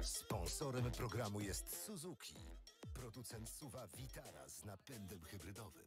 Sponsorem programu jest Suzuki, producent SUV-a Vitara z napędem hybrydowym.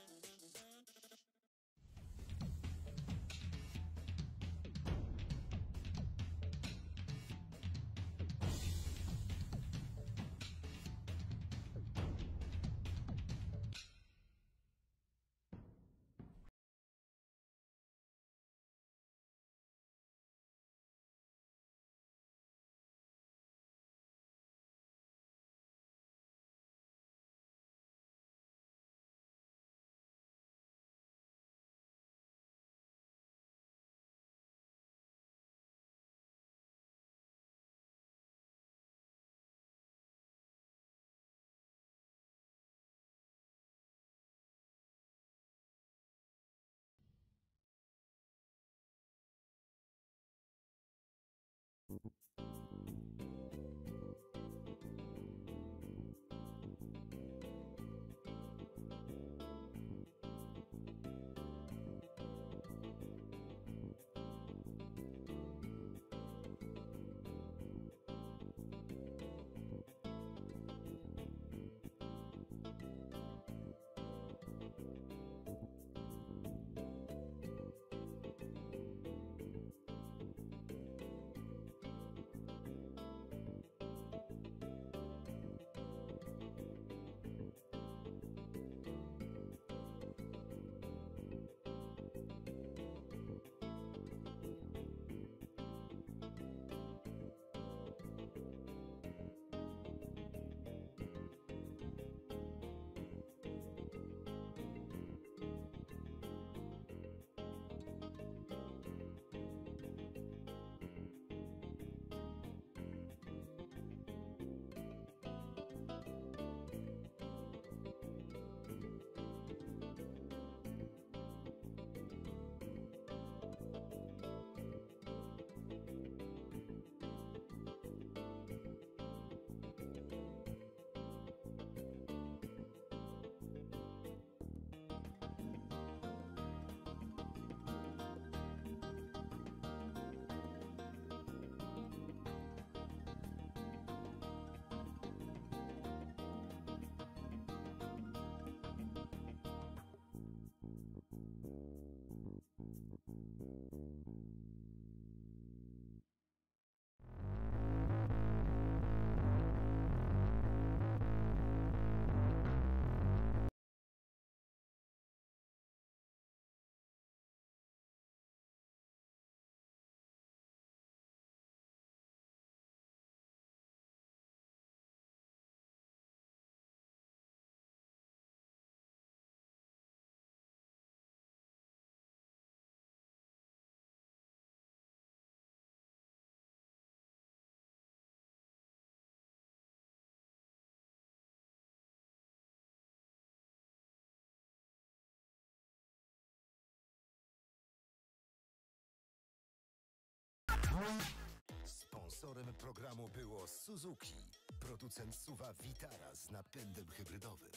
Sponsorem programu było Suzuki, producent SUV-a Vitara z napędem hybrydowym.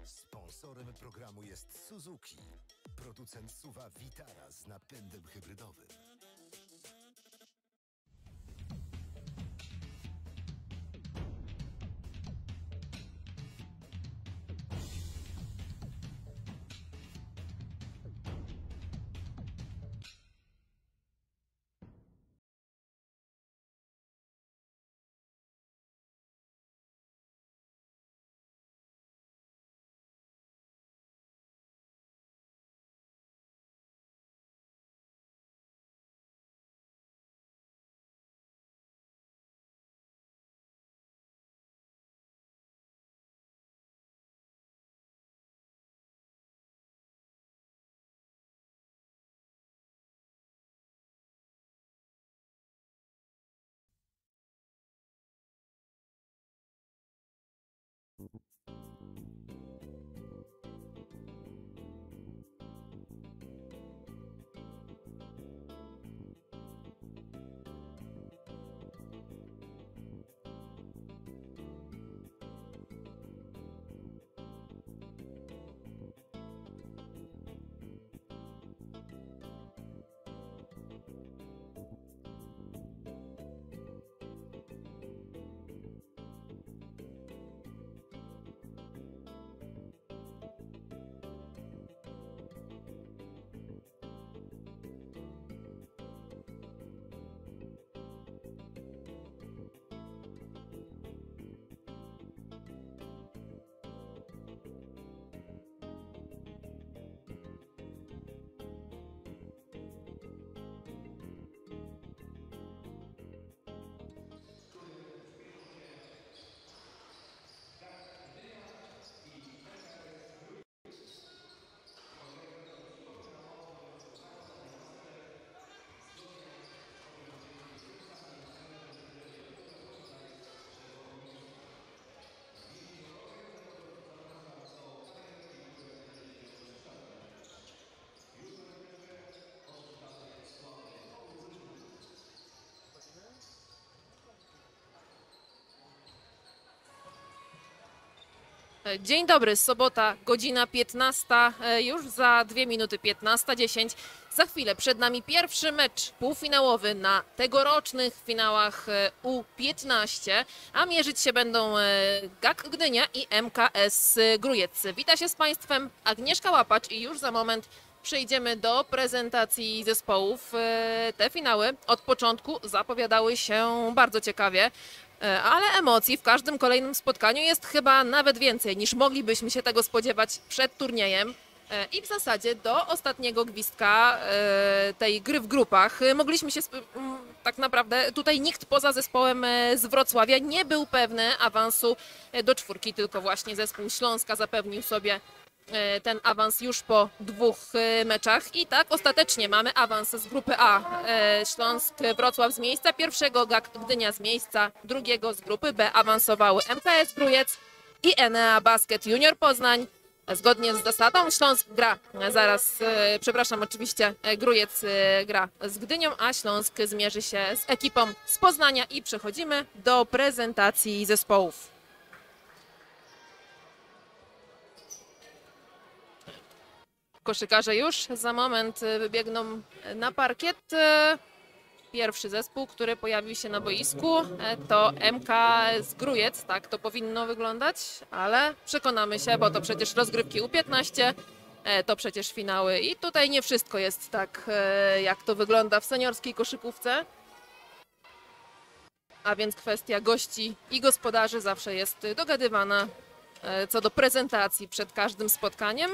Sponsorem programu jest Suzuki, producent SUV-a Vitara z napędem hybrydowym. Dzień dobry, sobota, godzina 15, już za 2 minuty 15:10. Za chwilę przed nami pierwszy mecz półfinałowy na tegorocznych finałach U15, a mierzyć się będą GAK Gdynia i MKS Grójec. Wita się z Państwem Agnieszka Łapacz i już za moment przejdziemy do prezentacji zespołów. Te finały od początku zapowiadały się bardzo ciekawie. Ale emocji w każdym kolejnym spotkaniu jest chyba nawet więcej niż moglibyśmy się tego spodziewać przed turniejem. I w zasadzie do ostatniego gwizdka tej gry w grupach mogliśmy się tak naprawdę, tutaj nikt poza zespołem z Wrocławia nie był pewny awansu do czwórki, tylko właśnie zespół Śląska zapewnił sobie ten awans już po 2 meczach i tak ostatecznie mamy awans z grupy A. Śląsk Wrocław z miejsca pierwszego, GAK Gdynia z miejsca drugiego, z grupy B awansowały MKS Grójec i Enea Basket Junior Poznań. Zgodnie z zasadą Śląsk gra oczywiście Grójec gra z Gdynią, a Śląsk zmierzy się z ekipą z Poznania i przechodzimy do prezentacji zespołów. Koszykarze już za moment wybiegną na parkiet. Pierwszy zespół, który pojawił się na boisku, to MKS Grójec. Tak to powinno wyglądać, ale przekonamy się, bo to przecież rozgrywki U15, to przecież finały i tutaj nie wszystko jest tak, jak to wygląda w seniorskiej koszykówce. A więc kwestia gości i gospodarzy zawsze jest dogadywana co do prezentacji przed każdym spotkaniem.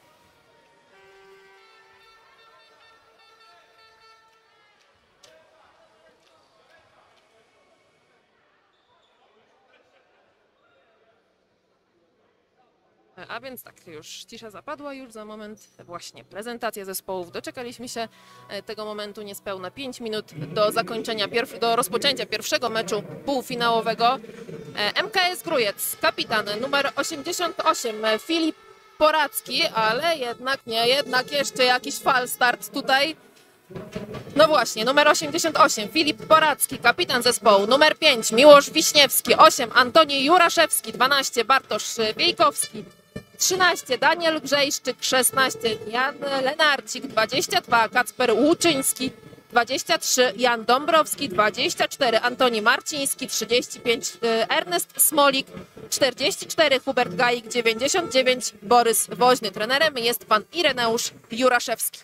A więc tak, już cisza zapadła, już za moment właśnie prezentacja zespołów. Doczekaliśmy się tego momentu niespełna 5 minut do zakończenia, do rozpoczęcia pierwszego meczu półfinałowego. MKS Grójec, kapitan numer 88 Filip Poracki, ale jednak nie, jednak jeszcze jakiś fal start tutaj. No właśnie, numer 88 Filip Poracki, kapitan zespołu, numer 5 Miłosz Wiśniewski, 8 Antoni Juraszewski, 12 Bartosz Wiejkowski, 13 Daniel Grzejszczyk, 16 Jan Lenarcik, 22 Kacper Łuczyński, 23 Jan Dąbrowski, 24 Antoni Marciński, 35 Ernest Smolik, 44 Hubert Gajik, 99 Borys Woźny. Trenerem jest pan Ireneusz Juraszewski.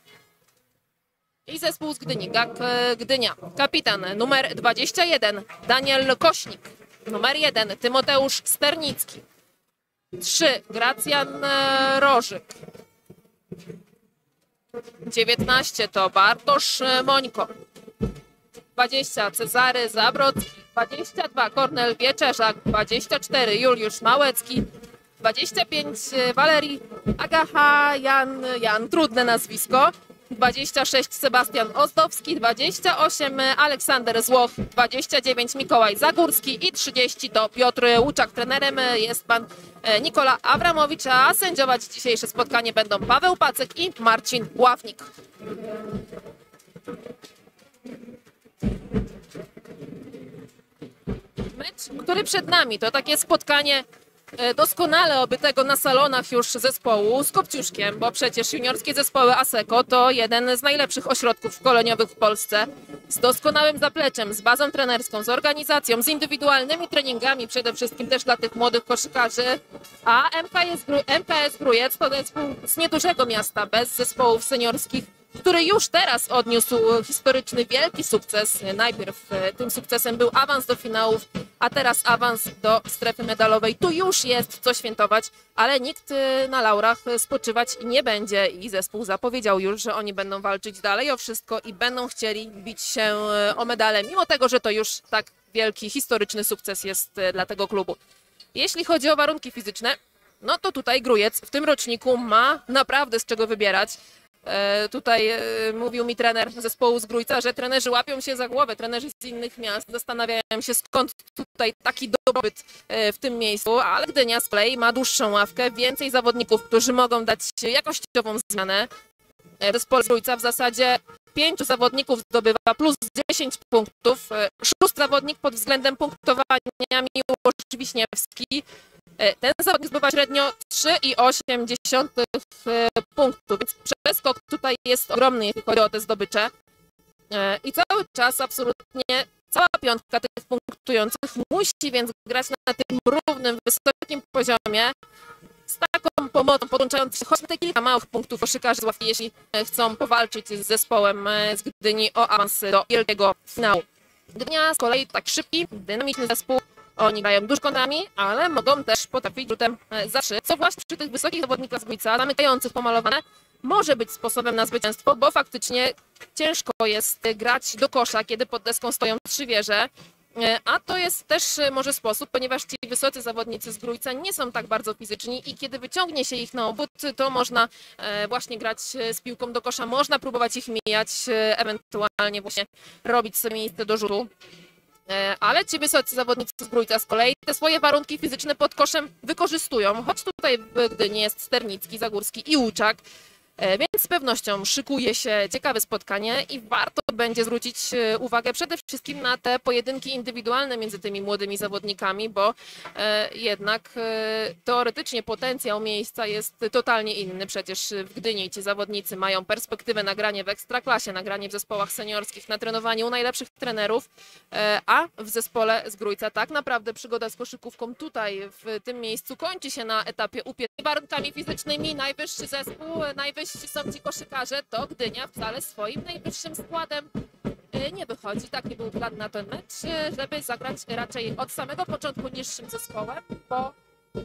I zespół z Gdyni, GAK Gdynia. Kapitan numer 21 Daniel Kośnik, numer 1 Tymoteusz Sternicki, 3 Gracjan Rożyk, 19 to Bartosz Mońko, 20 Cezary Zabrocki, 22 Kornel Wieczerzak, 24 Juliusz Małecki, 25 Walerii Agaha Jan, trudne nazwisko, 26 Sebastian Ozdowski, 28 Aleksander Złoch, 29 Mikołaj Zagórski i 30 to Piotr Łuczak. Trenerem jest pan Nikola Abramowicz, a sędziować dzisiejsze spotkanie będą Paweł Pacek i Marcin Ławnik. Mecz, który przed nami, to takie spotkanie doskonale obytego na salonach już zespołu z Kopciuszkiem, bo przecież juniorskie zespoły ASEKO to jeden z najlepszych ośrodków szkoleniowych w Polsce, z doskonałym zapleczem, z bazą trenerską, z organizacją, z indywidualnymi treningami, przede wszystkim też dla tych młodych koszykarzy, a MKS Grójec to zespół z niedużego miasta, bez zespołów seniorskich, który już teraz odniósł historyczny, wielki sukces. Najpierw tym sukcesem był awans do finałów, a teraz awans do strefy medalowej. Tu już jest co świętować, ale nikt na laurach spoczywać nie będzie i zespół zapowiedział już, że oni będą walczyć dalej o wszystko i będą chcieli bić się o medale, mimo tego, że to już tak wielki, historyczny sukces jest dla tego klubu. Jeśli chodzi o warunki fizyczne, no to tutaj Grójec w tym roczniku ma naprawdę z czego wybierać. Tutaj mówił mi trener zespołu z Grójca, że trenerzy łapią się za głowę, trenerzy z innych miast zastanawiają się, skąd tutaj taki dobrobyt w tym miejscu, ale Gdynia z kolei ma dłuższą ławkę, więcej zawodników, którzy mogą dać jakościową zmianę. Zespół z Grójca w zasadzie 5 zawodników zdobywa plus 10 punktów, 6 zawodnik pod względem punktowania Miłosz Wiśniewski. Ten zawodnik zdobywa średnio 3,8 punktów, więc przeskok tutaj jest ogromny, jeśli chodzi o te zdobycze. I cały czas absolutnie cała piątka tych punktujących musi więc grać na tym równym, wysokim poziomie, z taką pomocą, podłączając się choć na te kilka małych punktów koszykarzy z ławki, jeśli chcą powalczyć z zespołem z Gdyni o awans do wielkiego finału. Gdynia z kolei tak szybki, dynamiczny zespół. Oni grają dużo kontrami, ale mogą też potrafić rzutem za 3, co właśnie przy tych wysokich zawodnikach z Grójca, zamykających pomalowane, może być sposobem na zwycięstwo, bo faktycznie ciężko jest grać do kosza, kiedy pod deską stoją 3 wieże, a to jest też może sposób, ponieważ ci wysocy zawodnicy z Grójca nie są tak bardzo fizyczni i kiedy wyciągnie się ich na obwód, to można właśnie grać z piłką do kosza, można próbować ich mijać, ewentualnie właśnie robić sobie miejsce do rzutu. Ale ci wysocy zawodnicy z Grójca z kolei te swoje warunki fizyczne pod koszem wykorzystują, choć tutaj w Gdyni jest Sternicki, Zagórski i Łuczak, więc z pewnością szykuje się ciekawe spotkanie i warto będzie zwrócić uwagę przede wszystkim na te pojedynki indywidualne między tymi młodymi zawodnikami, bo jednak teoretycznie potencjał miejsca jest totalnie inny. Przecież w Gdyni ci zawodnicy mają perspektywę na granie w ekstraklasie, na granie w zespołach seniorskich, na trenowanie u najlepszych trenerów, a w zespole z Grójca tak naprawdę przygoda z koszykówką tutaj w tym miejscu kończy się na etapie U15. Warunkami fizycznymi najwyższy zespół, najwyżsi są ci koszykarze, to Gdynia wcale swoim najwyższym składem nie wychodzi. Taki był plan na ten mecz, żeby zagrać raczej od samego początku niższym zespołem, bo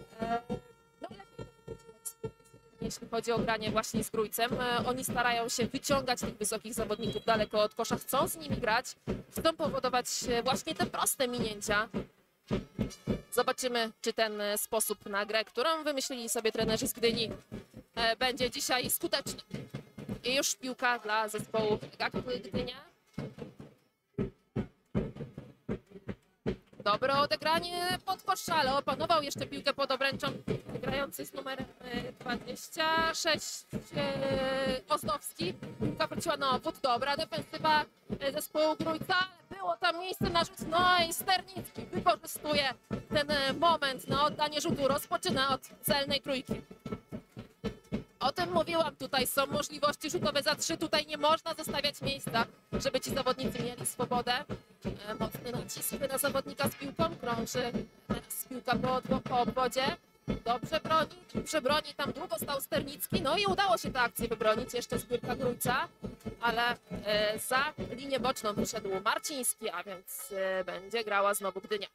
no lepiej, jeśli chodzi o granie właśnie z Grójcem. Oni starają się wyciągać tych wysokich zawodników daleko od kosza, chcą z nimi grać, chcą powodować właśnie te proste minięcia. Zobaczymy, czy ten sposób na grę, którą wymyślili sobie trenerzy z Gdyni, będzie dzisiaj skuteczny. I już piłka dla zespołu GAK Gdynia. Dobre odegranie pod kosz, ale opanował jeszcze piłkę pod obręczą grający z numerem 26 Ozdowski. Piłka wróciła na obwód. Dobra defensywa zespołu Grójca. było tam miejsce na rzut, no i Sternicki wykorzystuje ten moment na oddanie rzutu, rozpoczyna od celnej trójki. O tym mówiłam, tutaj są możliwości rzutowe za 3, tutaj nie można zostawiać miejsca, żeby ci zawodnicy mieli swobodę. Mocny nacisk na zawodnika z piłką, krąży teraz piłka po obwodzie. Dobrze broni, tam długo stał Sternicki, no i udało się tę akcję wybronić, jeszcze zbiórka Grójca, ale za linię boczną wyszedł Marciński, a więc będzie grała znowu Gdynia.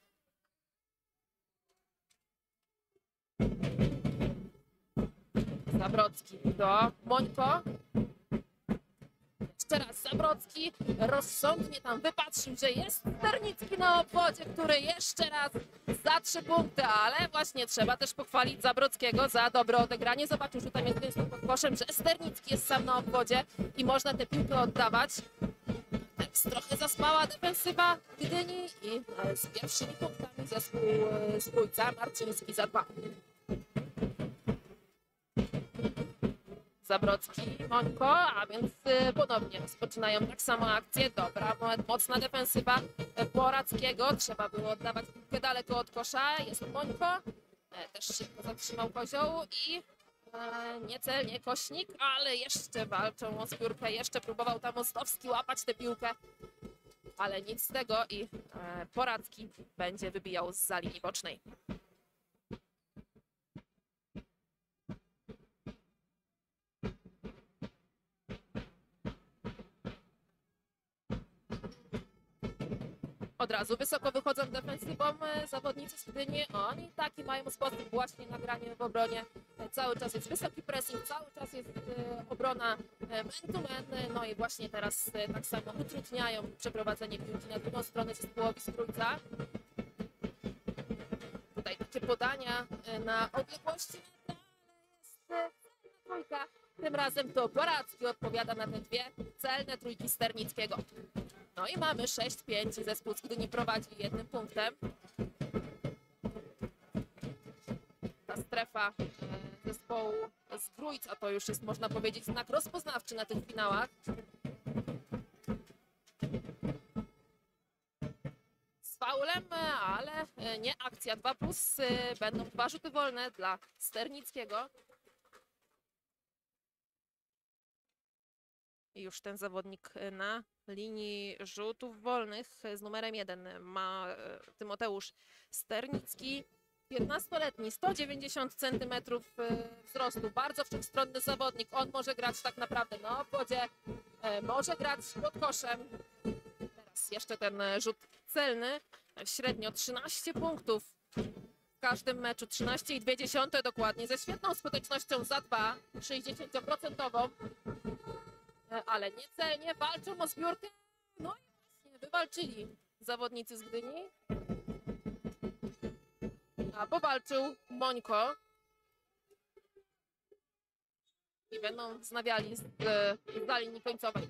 Zabrocki do Mońko. Jeszcze raz Zabrocki rozsądnie tam wypatrzył, że jest Sternicki na obwodzie, który jeszcze raz za 3 punkty, ale właśnie trzeba też pochwalić Zabrockiego za dobre odegranie. Zobaczył, że tam jest gęsto pod koszem, że Sternicki jest sam na obwodzie i można tę piłkę oddawać. Tak trochę zaspała defensywa Gdyni i z pierwszymi punktami zespół z Grójca Marciński za 2. Zabrocki, Mońko, a więc ponownie rozpoczynają tak samo akcję. Dobra, mocna defensywa Porackiego. Trzeba było oddawać piłkę daleko od kosza. Jest Mońko. Też szybko zatrzymał Kozioł i niecelnie Kośnik, ale jeszcze walczą o zbiórkę. Jeszcze próbował tam Ostowski łapać tę piłkę, ale nic z tego i Poracki będzie wybijał zza linii bocznej. Od razu wysoko wychodzą defensywą zawodnicy z Gdyni. Oni taki mają sposób właśnie na granie w obronie. Cały czas jest wysoki pressing, cały czas jest obrona man-to-man. No i właśnie teraz tak samo utrudniają przeprowadzenie piłki na drugą stronę zespołowi z Grójca. Tutaj takie podania na odległości, ale jest trójka. Tym razem to Poracki odpowiada na te dwie celne trójki Sternickiego. No i mamy 6-5, zespół z Gdyni prowadzi 1 punktem. Ta strefa zespołu z Grójca to już jest, można powiedzieć, znak rozpoznawczy na tych finałach. Z faulem, ale nie akcja 2+, będą 2 rzuty wolne dla Sternickiego. I już ten zawodnik na linii rzutów wolnych z numerem 1 ma Tymoteusz Sternicki. 15-letni, 190 cm wzrostu, bardzo wszechstronny zawodnik. On może grać tak naprawdę na obwodzie, może grać pod koszem. Teraz jeszcze ten rzut celny, średnio 13 punktów w każdym meczu, 13,2 dokładnie, ze świetną skutecznością za 2, 60%. Ale niecelnie walczą o zbiórkę. No i właśnie wywalczyli zawodnicy z Gdyni. A powalczył Mońko. I będą wznawiali z linii końcowej.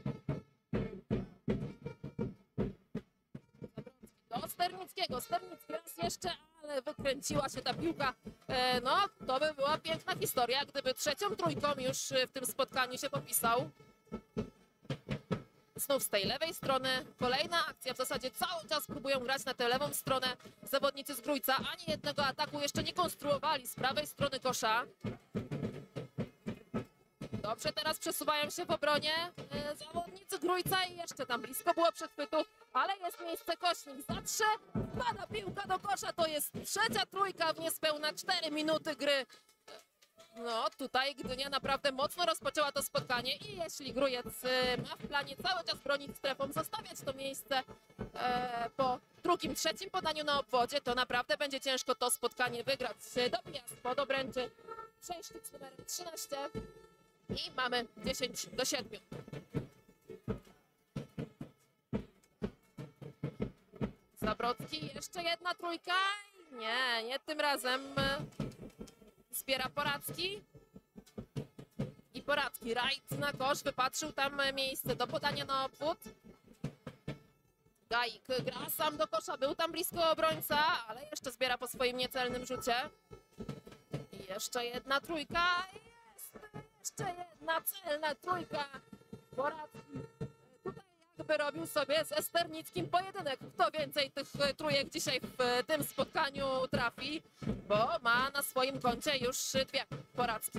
Do Sternickiego. Sternicki raz jeszcze, ale wykręciła się ta piłka. No, to by była piękna historia, gdyby trzecią trójką już w tym spotkaniu się popisał. Znów z tej lewej strony kolejna akcja, w zasadzie cały czas próbują grać na tę lewą stronę zawodnicy z Grójca, ani jednego ataku jeszcze nie konstruowali z prawej strony kosza. Dobrze, teraz przesuwają się w obronie zawodnicy Grójca i jeszcze tam blisko było przechwytu, ale jest miejsce, Kośnik za 3, pada piłka do kosza, to jest trzecia trójka w niespełna 4 minuty gry. No, tutaj Gdynia naprawdę mocno rozpoczęła to spotkanie i jeśli Grójec ma w planie cały czas bronić strefą, zostawiać to miejsce po drugim, trzecim podaniu na obwodzie, to naprawdę będzie ciężko to spotkanie wygrać. Dobijaz pod obręczy, przejścik z numerem 13 i mamy 10-7. Zabrocki, jeszcze jedna trójka. Nie tym razem. Zbiera Poracki. I Poracki, rajd na kosz, wypatrzył tam miejsce do podania na obwód. Gaik gra sam do kosza, był tam blisko obrońca, ale jeszcze zbiera po swoim niecelnym rzucie. I jeszcze jedna trójka. Jest jeszcze jedna celna trójka. Poracki tutaj wyrobił sobie z Esternickim pojedynek. Kto więcej tych trójek dzisiaj w tym spotkaniu trafi, bo ma na swoim koncie już dwie porażki.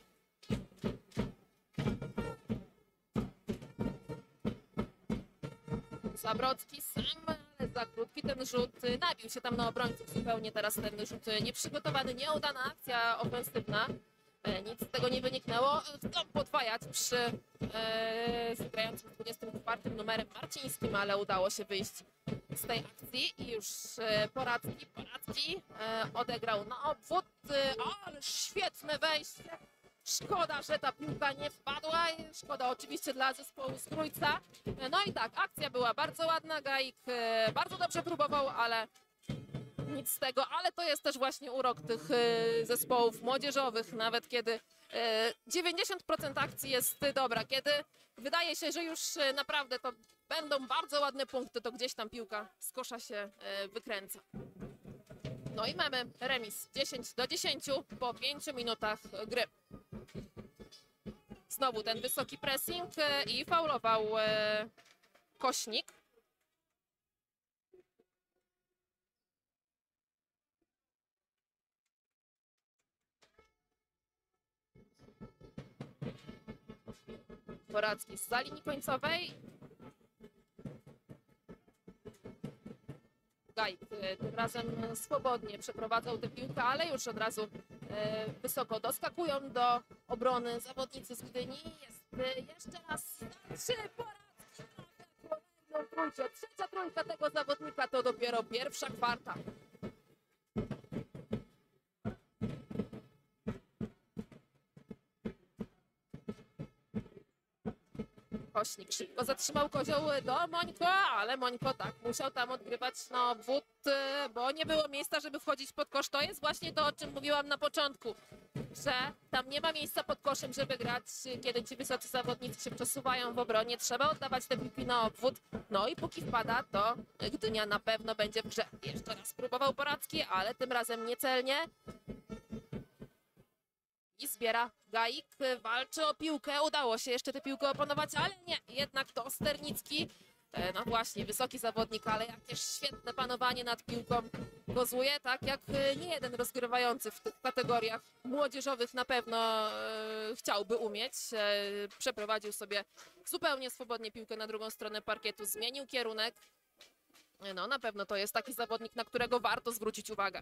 Zabrocki sam, ale za krótki ten rzut, nabił się tam na obrońców zupełnie, teraz ten rzut nieprzygotowany, nieudana akcja ofensywna. Nic z tego nie wyniknęło. Chcą podwajać przy grającym 24 numerem Marcińskim, ale udało się wyjść z tej akcji i już Poradzki odegrał na obwód, ale świetne wejście. Szkoda, że ta piłka nie wpadła. Szkoda oczywiście dla zespołu z Trójca. No i tak, akcja była bardzo ładna. Gaik bardzo dobrze próbował, ale nic z tego. Ale to jest też właśnie urok tych zespołów młodzieżowych. Nawet kiedy 90% akcji jest dobra, kiedy wydaje się, że już naprawdę to będą bardzo ładne punkty, to gdzieś tam piłka z kosza się wykręca. No i mamy remis 10-10 po 5 minutach gry. Znowu ten wysoki pressing i faulował Kośnik. Poradzki z linii końcowej. Gaik tym razem swobodnie przeprowadzał tę piłkę, ale już od razu wysoko doskakują do obrony zawodnicy z Gdyni. Jest jeszcze raz trzy Poradzki na kolejną trójkę. Trzecia trójka tego zawodnika to dopiero pierwsza kwarta. Kośnik szybko zatrzymał kozioł do Mońko, ale Mońko tak musiał tam odgrywać na obwód, bo nie było miejsca, żeby wchodzić pod kosz. To jest właśnie to, o czym mówiłam na początku, że tam nie ma miejsca pod koszem, żeby grać, kiedy ci wysocy zawodnicy się przesuwają w obronie. Trzeba oddawać te piłki na obwód. No i póki wpada, to Gdynia na pewno będzie w grze. Jeszcze raz próbował Poradzki, ale tym razem niecelnie. I zbiera Gaik, walczy o piłkę, udało się jeszcze tę piłkę opanować, ale nie, jednak to Sternicki, no właśnie, wysoki zawodnik, ale jakieś świetne panowanie nad piłką kozuje, tak jak nie jeden rozgrywający w tych kategoriach młodzieżowych na pewno chciałby umieć. Przeprowadził sobie zupełnie swobodnie piłkę na drugą stronę parkietu, zmienił kierunek. No na pewno to jest taki zawodnik, na którego warto zwrócić uwagę.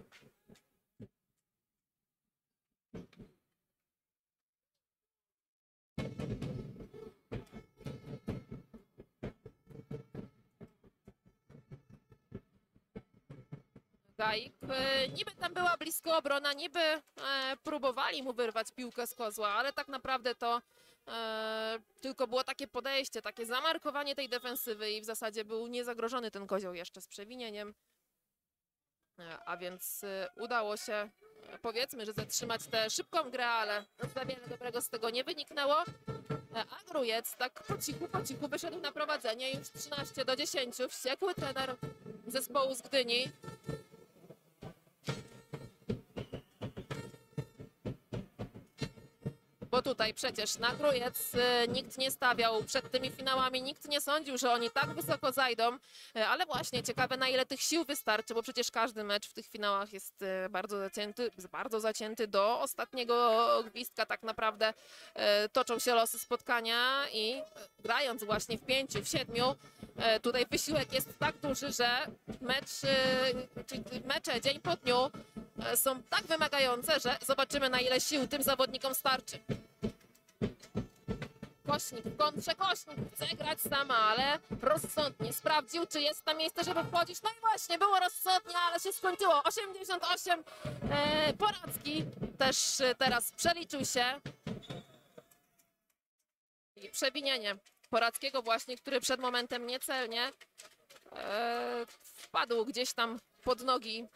Gaik, niby tam była blisko obrona, niby próbowali mu wyrwać piłkę z kozła, ale tak naprawdę to tylko było takie podejście, takie zamarkowanie tej defensywy i w zasadzie był niezagrożony ten kozioł jeszcze z przewinieniem. A więc udało się, powiedzmy, że zatrzymać tę szybką grę, ale za wiele dobrego z tego nie wyniknęło. A Grujec tak po cichu wyszedł na prowadzenie, już 13-10. Wściekły trener zespołu z Gdyni. Bo tutaj przecież na Grujec nikt nie stawiał przed tymi finałami, nikt nie sądził, że oni tak wysoko zajdą, ale właśnie ciekawe, na ile tych sił wystarczy, bo przecież każdy mecz w tych finałach jest bardzo zacięty do ostatniego gwizdka tak naprawdę toczą się losy spotkania i grając właśnie w 5, w 7, tutaj wysiłek jest tak duży, że mecze dzień po dniu są tak wymagające, że zobaczymy, na ile sił tym zawodnikom starczy. Kośnik w kontrze, Kośnik chce grać sama, ale rozsądnie sprawdził, czy jest tam miejsce, żeby wchodzić. No i właśnie, było rozsądnie, ale się skończyło. 88. Poradzki też teraz przeliczył się. I przewinienie Poradzkiego właśnie, który przed momentem niecelnie wpadł gdzieś tam pod nogi.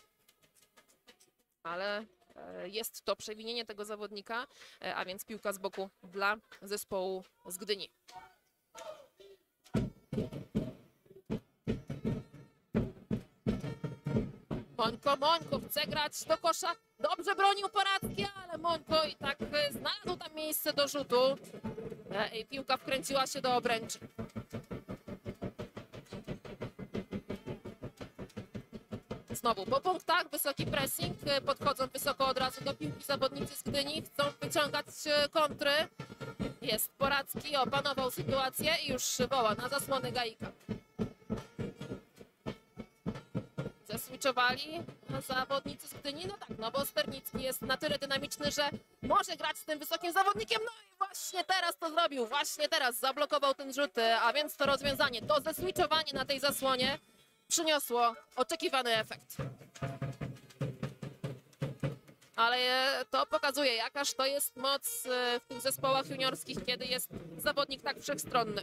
Ale jest to przewinienie tego zawodnika, a więc piłka z boku dla zespołu z Gdyni. Mońko chce grać do kosza. Dobrze bronił Poradzki, ale Mońko i tak znalazł tam miejsce do rzutu. I piłka wkręciła się do obręczy. znowu po punktach, wysoki pressing, podchodzą wysoko od razu do piłki zawodnicy z Gdyni, chcą wyciągać kontry. Jest Poradzki, opanował sytuację i już woła na zasłony Gaika. Zeswitchowali zawodnicy z Gdyni, no tak, no bo Sternicki jest na tyle dynamiczny, że może grać z tym wysokim zawodnikiem, no i właśnie teraz to zrobił, właśnie teraz zablokował ten rzut, a więc to rozwiązanie, to zeswitchowanie na tej zasłonie przyniosło oczekiwany efekt. Ale to pokazuje, jakaż to jest moc w tych zespołach juniorskich, kiedy jest zawodnik tak wszechstronny.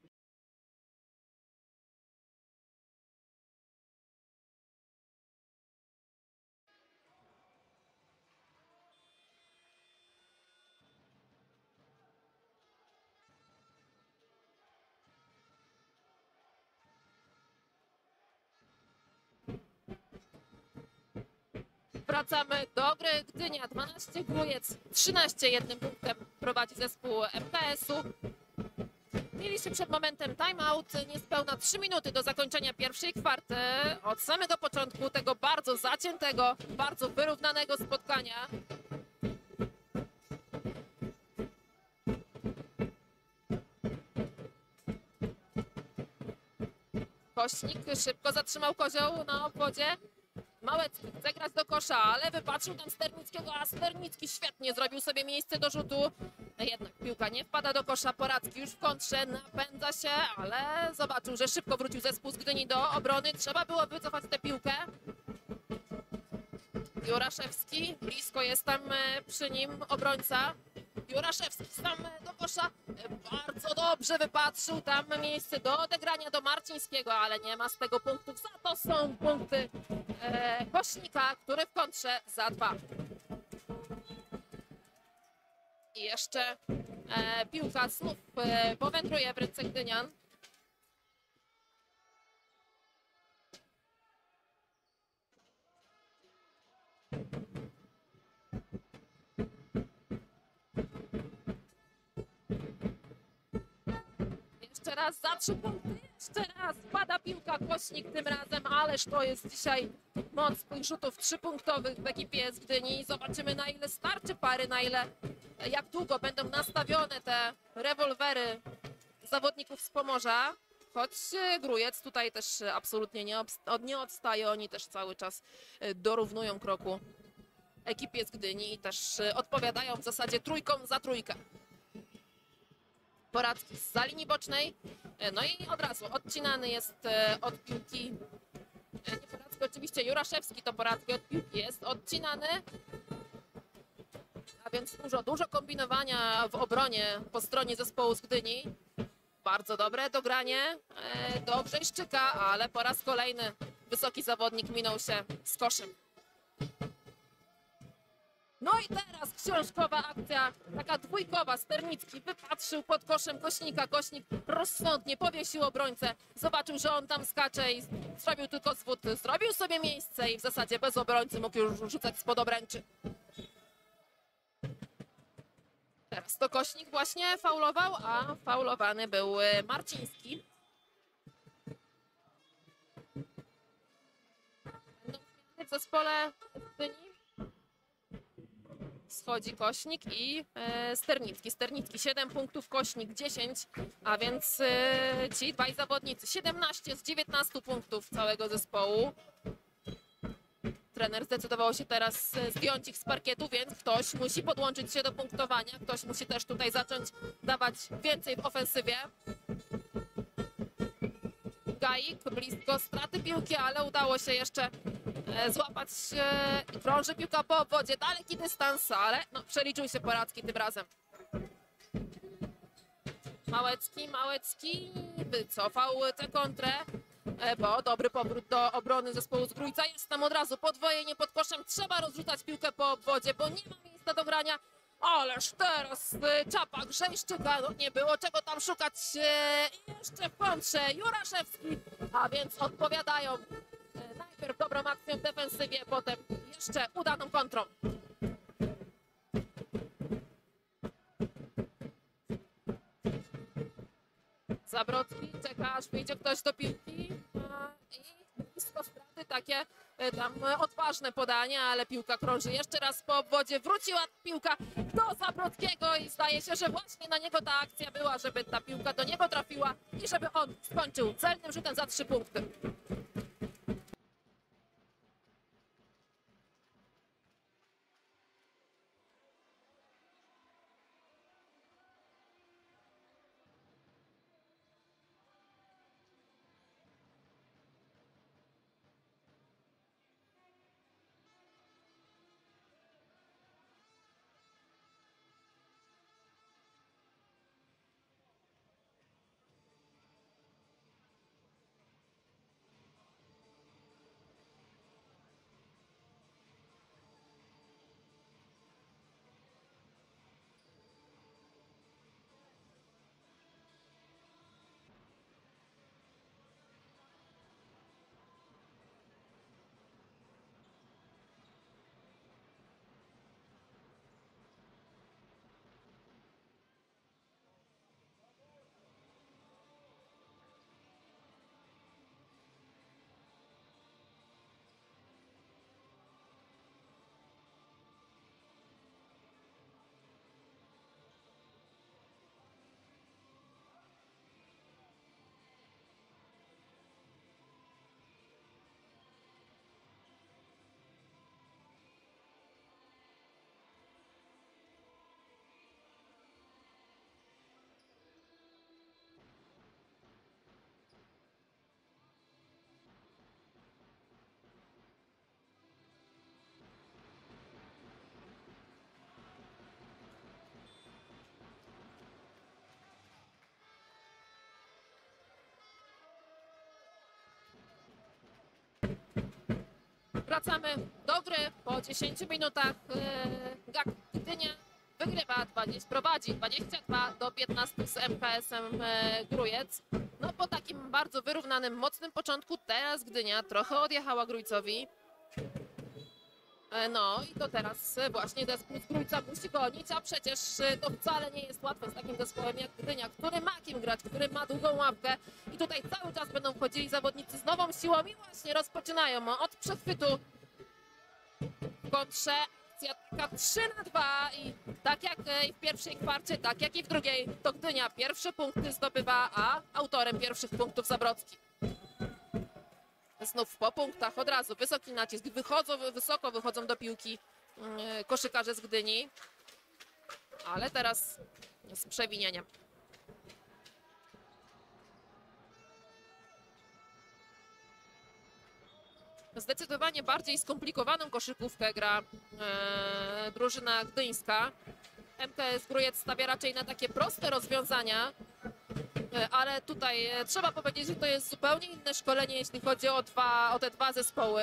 Wracamy do gry. Gdynia 12, Grójec 13, jednym punktem prowadzi zespół MKS-u. Mieliśmy przed momentem timeout, niespełna 3 minuty do zakończenia pierwszej kwarty. Od samego początku tego bardzo zaciętego, bardzo wyrównanego spotkania. Kośnik szybko zatrzymał kozioł na obwodzie. Małecki chce grać do kosza, ale wypatrzył tam Sternickiego, a Sternicki świetnie zrobił sobie miejsce do rzutu. Jednak piłka nie wpada do kosza, Poradzki już w kontrze, napędza się, ale zobaczył, że szybko wrócił zespół z Gdyni do obrony. Trzeba było wycofać tę piłkę. Juraszewski, blisko jest tam przy nim obrońca. Juraszewski sam do kosza, bardzo dobrze wypatrzył tam miejsce do odegrania do Marcińskiego, ale nie ma z tego punktów, za to są punkty Kośnika, który w kontrze za 2. I jeszcze piłka znów powędruje w ręce Gdynian. Jeszcze raz za 3 punkty, jeszcze raz pada piłka, Kośnik tym razem, ależ to jest dzisiaj moc tych rzutów 3-punktowych w ekipie z Gdyni. Zobaczymy, na ile starczy pary, na ile, jak długo będą nastawione te rewolwery zawodników z Pomorza. Choć Grójec tutaj też absolutnie nie odstaje, oni też cały czas dorównują kroku ekipie z Gdyni i też odpowiadają w zasadzie trójką za trójkę. Poradzki zza linii bocznej, no i od razu odcinany jest od piłki, nie Poradzki, oczywiście Juraszewski, to Poradzki od piłki jest odcinany, a więc dużo kombinowania w obronie po stronie zespołu z Gdyni. Bardzo dobre dogranie do Brzejszczyka, ale po raz kolejny wysoki zawodnik minął się z koszem. No i teraz książkowa akcja, taka dwójkowa. Sternicki wypatrzył pod koszem Kośnika. Kośnik rozsądnie powiesił obrońcę. Zobaczył, że on tam skacze i zrobił tylko zwód. Zrobił sobie miejsce i w zasadzie bez obrońcy mógł już rzucać spod obręczy. Teraz to Kośnik właśnie faulował, a faulowany był Marciński. W zespole Gdyni schodzi Kośnik i Sternicki. Sternicki 7 punktów, Kośnik 10, a więc ci dwaj zawodnicy 17 z 19 punktów całego zespołu. Trener zdecydował się teraz zdjąć ich z parkietu, więc ktoś musi podłączyć się do punktowania. Ktoś musi też tutaj zacząć dawać więcej w ofensywie. Gaik blisko straty piłki, ale udało się jeszcze złapać. Krąży piłka po obwodzie, daleki dystans, ale no, przeliczył się Poradzki tym razem. Małecki wycofał tę kontrę, bo dobry powrót do obrony zespołu z Grójca. Jest tam od razu podwojenie pod koszem. Trzeba rozrzucać piłkę po obwodzie, bo nie ma miejsca do grania. Ależ teraz czapa Grzejszczyka, no nie było czego tam szukać. Jeszcze w kontrze Juraszewski, a więc odpowiadają najpierw dobrą akcją w defensywie, potem jeszcze udaną kontrą. Zabrocki czeka, aż wyjdzie ktoś do piłki i blisko straty takie tam odważne podanie, ale piłka krąży jeszcze raz po obwodzie. Wróciła piłka do Zabrodzkiego i zdaje się, że właśnie na niego ta akcja była, żeby ta piłka do niego trafiła i żeby on skończył celnym rzutem za 3 punkty. Wracamy do gry po 10 minutach. GAK Gdynia wygrywa, prowadzi 22-15 z MKS-em Grójec. No po takim bardzo wyrównanym, mocnym początku teraz Gdynia trochę odjechała Grójcowi. No i to teraz właśnie zespół z Grójca musi gonić, a przecież to wcale nie jest łatwe z takim zespołem jak Gdynia, który ma kim grać, który ma długą łapkę i tutaj cały czas będą wchodzili zawodnicy z nową siłą i właśnie rozpoczynają od przechwytu w kontrze. Akcja taka 3-2 i tak jak w pierwszej kwarcie, tak jak i w drugiej, to Gdynia pierwsze punkty zdobywa, a autorem pierwszych punktów Zabrodzki. Znów po punktach od razu wysoki nacisk, wysoko wychodzą do piłki koszykarze z Gdyni, ale teraz z przewinieniem. Zdecydowanie bardziej skomplikowaną koszykówkę gra drużyna gdyńska. MKS Grójec stawia raczej na takie proste rozwiązania, ale tutaj trzeba powiedzieć, że to jest zupełnie inne szkolenie, jeśli chodzi o te dwa zespoły.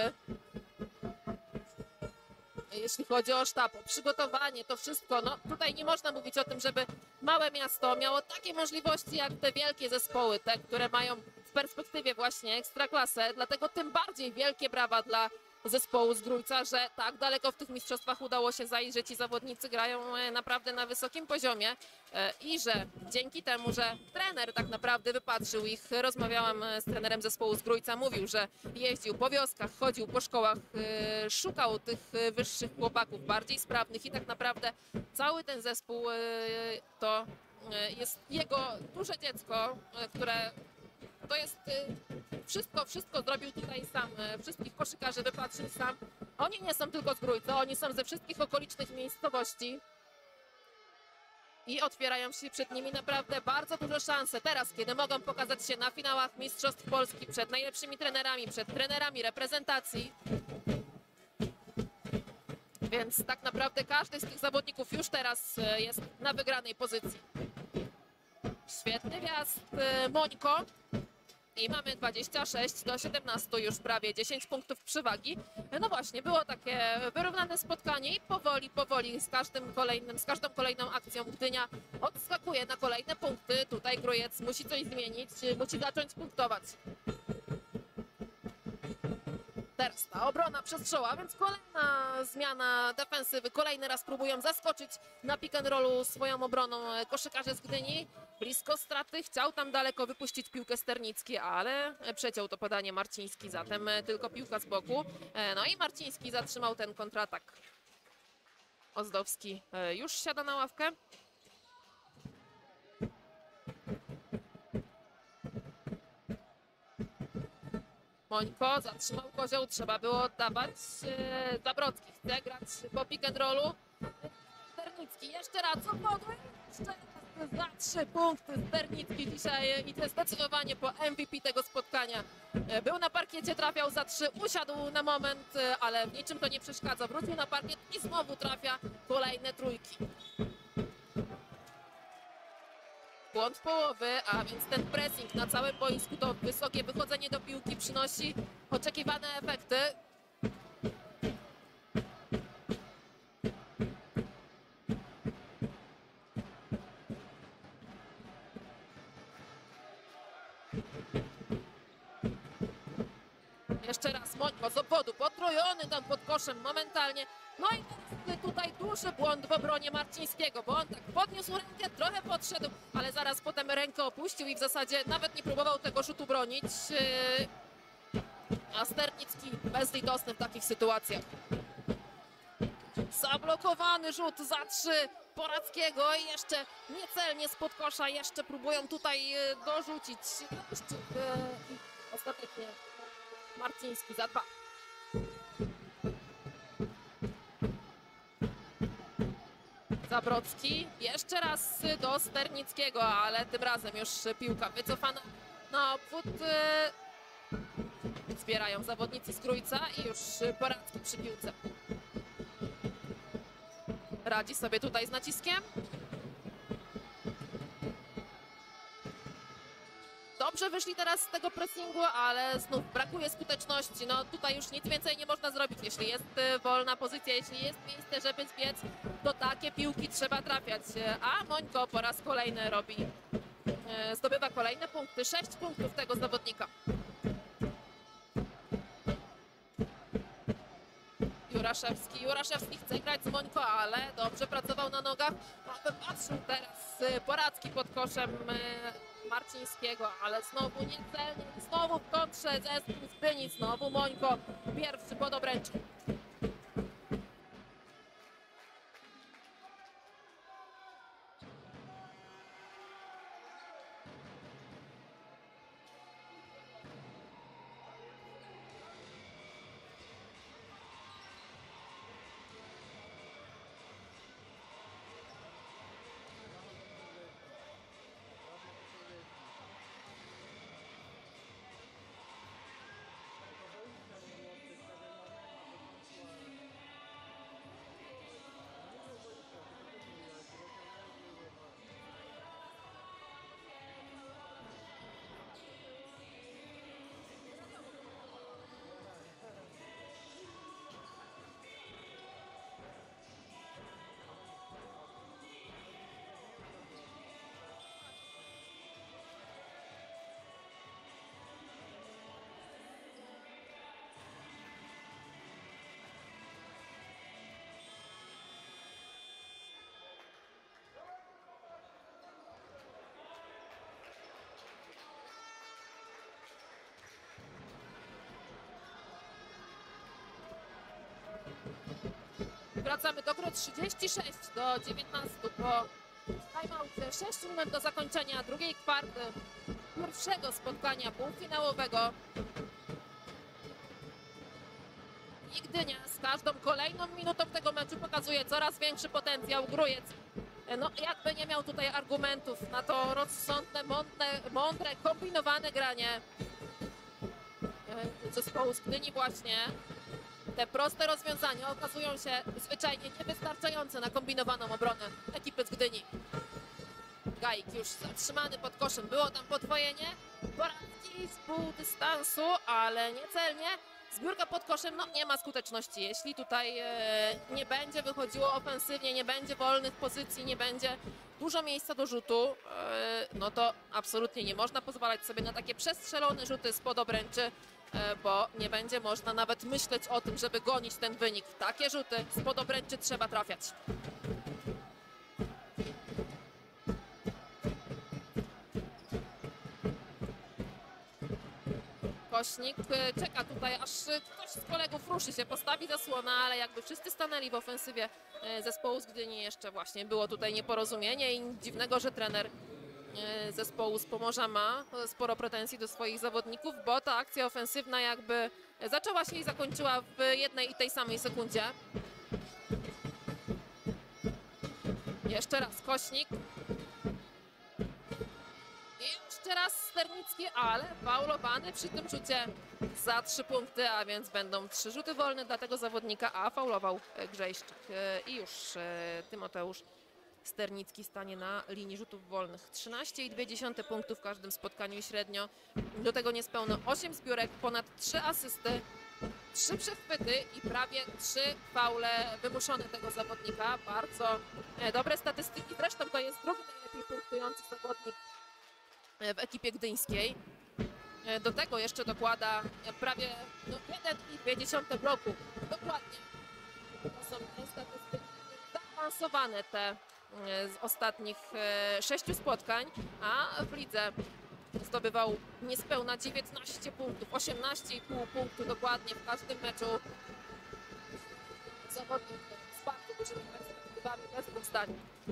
Jeśli chodzi o sztab, o przygotowanie, to wszystko, no tutaj nie można mówić o tym, żeby małe miasto miało takie możliwości jak te wielkie zespoły, te, które mają w perspektywie właśnie ekstraklasę, dlatego tym bardziej wielkie brawa dla zespołu z Grójca, że tak daleko w tych mistrzostwach udało się zajść, że ci zawodnicy grają naprawdę na wysokim poziomie i że dzięki temu, że trener tak naprawdę wypatrzył ich, rozmawiałam z trenerem zespołu z Grójca, mówił, że jeździł po wioskach, chodził po szkołach, szukał tych wyższych chłopaków, bardziej sprawnych i tak naprawdę cały ten zespół to jest jego duże dziecko, które to jest wszystko zrobił tutaj sam, wszystkich koszykarzy wypatrzył sam. Oni nie są tylko z Grójca, oni są ze wszystkich okolicznych miejscowości i otwierają się przed nimi naprawdę bardzo duże szanse. Teraz, kiedy mogą pokazać się na finałach Mistrzostw Polski przed najlepszymi trenerami, przed trenerami reprezentacji. Więc tak naprawdę każdy z tych zawodników już teraz jest na wygranej pozycji. Świetny wjazd Mońko. I mamy 26-17, już prawie 10 punktów przewagi. No właśnie, było takie wyrównane spotkanie i powoli z każdą kolejną akcją Gdynia odskakuje na kolejne punkty. Tutaj Grójec musi coś zmienić, musi zacząć punktować. Teraz ta obrona przestrzała, więc kolejna zmiana defensywy. Kolejny raz próbują zaskoczyć na pick and rollu swoją obroną koszykarze z Gdyni. blisko straty, chciał tam daleko wypuścić piłkę Sternicki, ale przeciął to podanie Marciński, zatem tylko piłka z boku. No i Marciński zatrzymał ten kontratak. Ozdowski już siada na ławkę. Mońko zatrzymał kozioł, trzeba było oddawać. Zabrocki chce grać po pick and rollu. Sternicki jeszcze raz podły. Jeszcze za 3 punkty Sternicki dzisiaj idzie zdecydowanie po MVP tego spotkania. Był na parkiecie, trafiał za 3, usiadł na moment, ale w niczym to nie przeszkadza. Wrócił na parkiet i znowu trafia kolejne trójki. Błąd połowy, a więc ten pressing na całym boisku, to wysokie wychodzenie do piłki przynosi oczekiwane efekty. Jeszcze raz Mońko z obwodu, potrojony tam pod koszem momentalnie. No i teraz tutaj duży błąd w obronie Marcińskiego, bo on tak podniósł rękę, trochę podszedł, ale zaraz potem rękę opuścił i w zasadzie nawet nie próbował tego rzutu bronić. A Sternicki bezlitosny w takich sytuacjach. Zablokowany rzut za 3 Porackiego i jeszcze niecelnie spod kosza, jeszcze próbują tutaj dorzucić. Ostatecznie Marciński za 2. Zabrocki jeszcze raz do Sternickiego, ale tym razem już piłka wycofana na obwód. Zbierają zawodnicy z Grójca i już Poracki przy piłce. Radzi sobie tutaj z naciskiem. Dobrze wyszli teraz z tego pressingu, ale znów brakuje skuteczności. No tutaj już nic więcej nie można zrobić. Jeśli jest wolna pozycja, jeśli jest miejsce, żeby zbiec, to takie piłki trzeba trafiać. A Mońko po raz kolejny zdobywa kolejne punkty. 6 punktów tego zawodnika. Juraszewski chce grać z Mońko, ale dobrze pracował na nogach. Patrzył teraz Poracki pod koszem Marcińskiego, ale znowu niecelnie, znowu w kontrze zespół z Gdyni, znowu Mońko, pierwszy pod obręczy. Wracamy do gry 36 do 19 po timeoutie. 6 minut do zakończenia drugiej kwarty pierwszego spotkania półfinałowego. I Gdynia z każdą kolejną minutą tego meczu pokazuje coraz większy potencjał. Grójec, no jakby nie miał tutaj argumentów na to rozsądne, mądre, kombinowane granie zespołu z Gdyni właśnie. Te proste rozwiązania okazują się zwyczajnie niewystarczające na kombinowaną obronę ekipy z Gdyni. Gajik już zatrzymany pod koszem. Było tam podwojenie. Poracki z pół dystansu, ale niecelnie. Zbiórka pod koszem, no nie ma skuteczności. Jeśli tutaj nie będzie wychodziło ofensywnie, nie będzie wolnych pozycji, nie będzie dużo miejsca do rzutu, no to absolutnie nie można pozwalać sobie na takie przestrzelone rzuty spod obręczy, bo nie będzie można nawet myśleć o tym, żeby gonić ten wynik. Takie rzuty spod obręczy trzeba trafiać. Kośnik czeka tutaj, aż ktoś z kolegów ruszy się, postawi zasłonę, ale jakby wszyscy stanęli w ofensywie zespołu z Gdyni. Jeszcze właśnie było tutaj nieporozumienie i nic dziwnego, że trener zespołu z Pomorza ma sporo pretensji do swoich zawodników, bo ta akcja ofensywna jakby zaczęła się i zakończyła w jednej i tej samej sekundzie. Jeszcze raz Kośnik. I jeszcze raz Sternicki, ale faulowany przy tym rzucie za 3 punkty, a więc będą 3 rzuty wolne dla tego zawodnika, a faulował Grzejszczyk. I już Tymoteusz Sternicki stanie na linii rzutów wolnych. 13,2 punktów w każdym spotkaniu i średnio. Do tego niespełna 8 zbiórek, ponad 3 asysty, 3 przechwyty i prawie 3 faule wymuszone tego zawodnika. Bardzo dobre statystyki. Zresztą to jest drugi najlepiej punktujący zawodnik w ekipie gdyńskiej. Do tego jeszcze dokłada prawie 1,2 bloku. Dokładnie. To są statystyki zaawansowane te z ostatnich 6 spotkań, a w lidze zdobywał niespełna 19 punktów, 18,5 punktu dokładnie w każdym meczu. Zawodnik z bardzo dużymi perspektywami, bez dwóch zdań.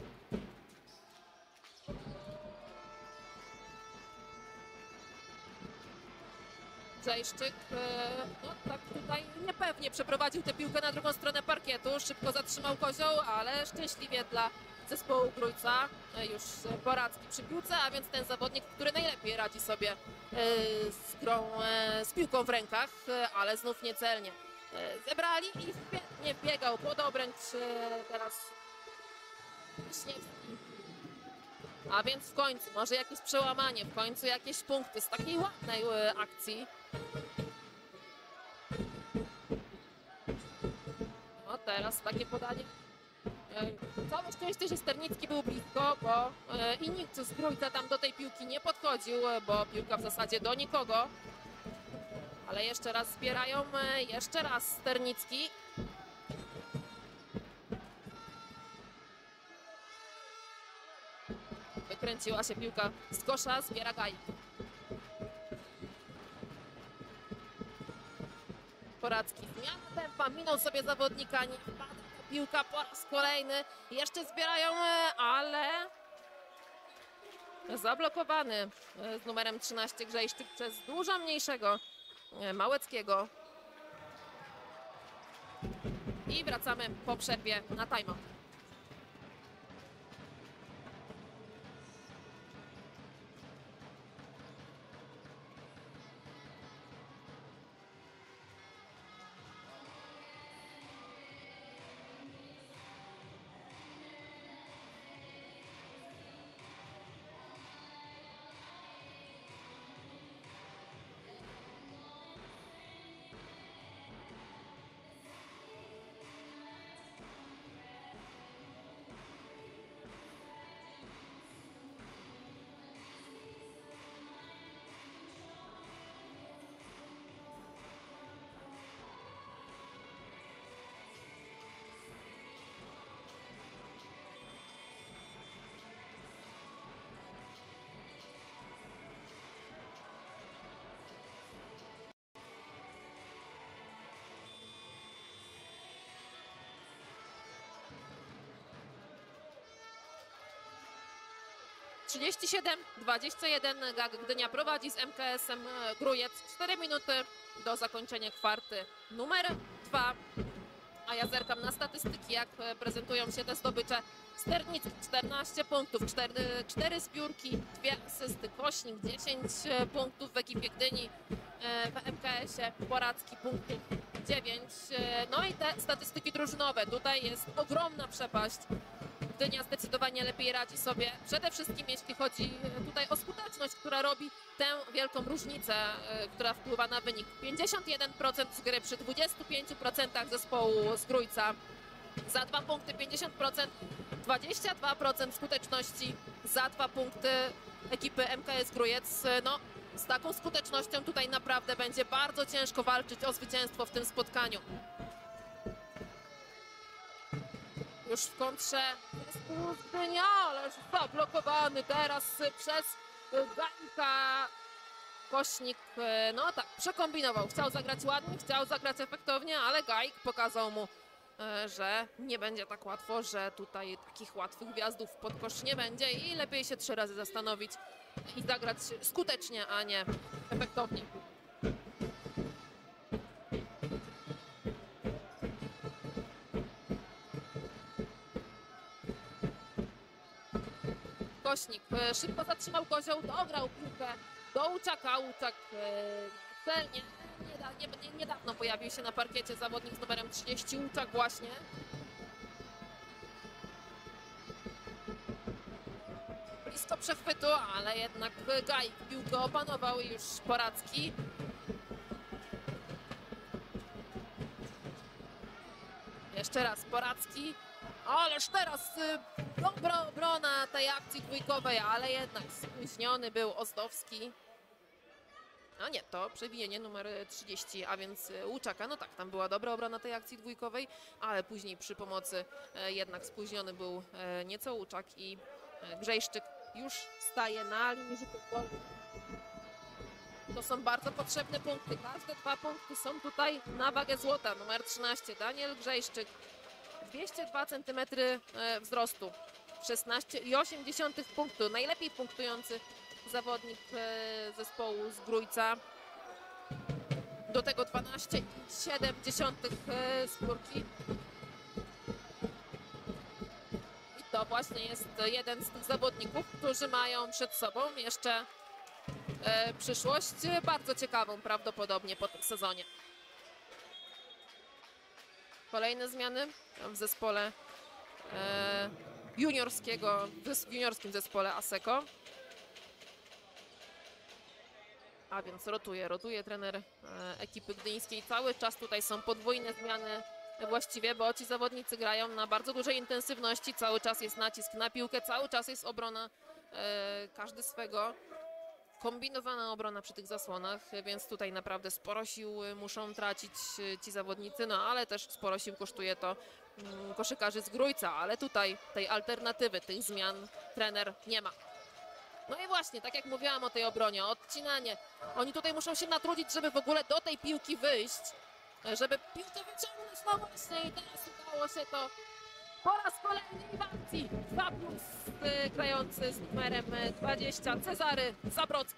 Grzejszczyk, no tak tutaj niepewnie przeprowadził tę piłkę na drugą stronę parkietu, szybko zatrzymał kozioł, ale szczęśliwie dla zespołu Grójca już Poradzki przy piłce, a więc ten zawodnik, który najlepiej radzi sobie z grą, z piłką w rękach, ale znów niecelnie. Zebrali i świetnie wbiegał pod obręcz teraz Wiśniewski. A więc w końcu, może jakieś przełamanie, w końcu jakieś punkty z takiej ładnej akcji. No teraz takie podanie. Całe szczęście, że Sternicki był blisko, bo i nikt z Grójca tam do tej piłki nie podchodził, bo piłka w zasadzie do nikogo. Ale jeszcze raz zbierają, jeszcze raz Sternicki. Wykręciła się piłka z kosza, zbiera Gajik. Poradzki zmiana tempa, minął sobie zawodnika, nie wpada ta piłka po raz kolejny. Jeszcze zbierają, ale zablokowany z numerem 13 Grzejszczyk przez dużo mniejszego Małeckiego. I wracamy po przerwie na timeout. (37-21) GAG Gdynia prowadzi z MKS-em Grójec. 4 minuty do zakończenia kwarty numer 2. A ja zerkam na statystyki, jak prezentują się te zdobycze. Sternicki 14 punktów, 4 zbiórki, 2 asysty. Kośnik 10 punktów w ekipie Gdyni, w MKS-ie Poradzki punktów 9. No i te statystyki drużynowe. Tutaj jest ogromna przepaść. Gdynia zdecydowanie lepiej radzi sobie, przede wszystkim jeśli chodzi tutaj o skuteczność, która robi tę wielką różnicę, która wpływa na wynik. 51% z gry przy 25% zespołu z Grójca. Za 2 punkty 50%, 22% skuteczności za 2 punkty ekipy MKS Grójec. No, z taką skutecznością tutaj naprawdę będzie bardzo ciężko walczyć o zwycięstwo w tym spotkaniu. Już w kontrze zespół z Gdynia, ależ zablokowany teraz przez Gajika. Kośnik, no tak, przekombinował. Chciał zagrać ładnie, chciał zagrać efektownie, ale Gajk pokazał mu, że nie będzie tak łatwo, że tutaj takich łatwych wjazdów pod kosz nie będzie i lepiej się 3 razy zastanowić i zagrać skutecznie, a nie efektownie. Kośnik szybko zatrzymał kozioł, dograł piłkę do Łuczaka. Łuczak celnie, niedawno pojawił się na parkiecie zawodnik z numerem 30, Łuczak właśnie. Blisko przechwytu, ale jednak Gajk piłkę opanował i już Poracki. Jeszcze raz Poracki. Ależ teraz dobra obrona tej akcji dwójkowej, ale jednak spóźniony był Ozdowski. No nie, to przewinienie numer 30, a więc Łuczaka. No tak, tam była dobra obrona tej akcji dwójkowej, ale później przy pomocy jednak spóźniony był nieco Łuczak i Grzejszczyk już staje na linii rzutów wolnych. To są bardzo potrzebne punkty. Każde 2 punkty są tutaj na wagę złota. Numer 13, Daniel Grzejszczyk. 202 cm wzrostu, 16,8 punktu. Najlepiej punktujący zawodnik zespołu z Grójca. Do tego 12,7 skórki. I to właśnie jest jeden z tych zawodników, którzy mają przed sobą jeszcze przyszłość bardzo ciekawą prawdopodobnie po tym sezonie. Kolejne zmiany w zespole w juniorskim zespole ASECO. A więc rotuje trener ekipy gdyńskiej. Cały czas tutaj są podwójne zmiany właściwie, bo ci zawodnicy grają na bardzo dużej intensywności. Cały czas jest nacisk na piłkę, cały czas jest obrona, każdy swego. Kombinowana obrona przy tych zasłonach, więc tutaj naprawdę sporo sił muszą tracić ci zawodnicy, no ale też sporo sił kosztuje to koszykarzy z Grójca, ale tutaj tej alternatywy, tych zmian trener nie ma. No i właśnie, tak jak mówiłam o tej obronie, odcinanie. Oni tutaj muszą się natrudzić, żeby w ogóle do tej piłki wyjść, żeby piłkę wyciągnąć, no właśnie i teraz udało się to po raz kolejny w akcji. 2+ grający z numerem 20 Cezary Zabrocki.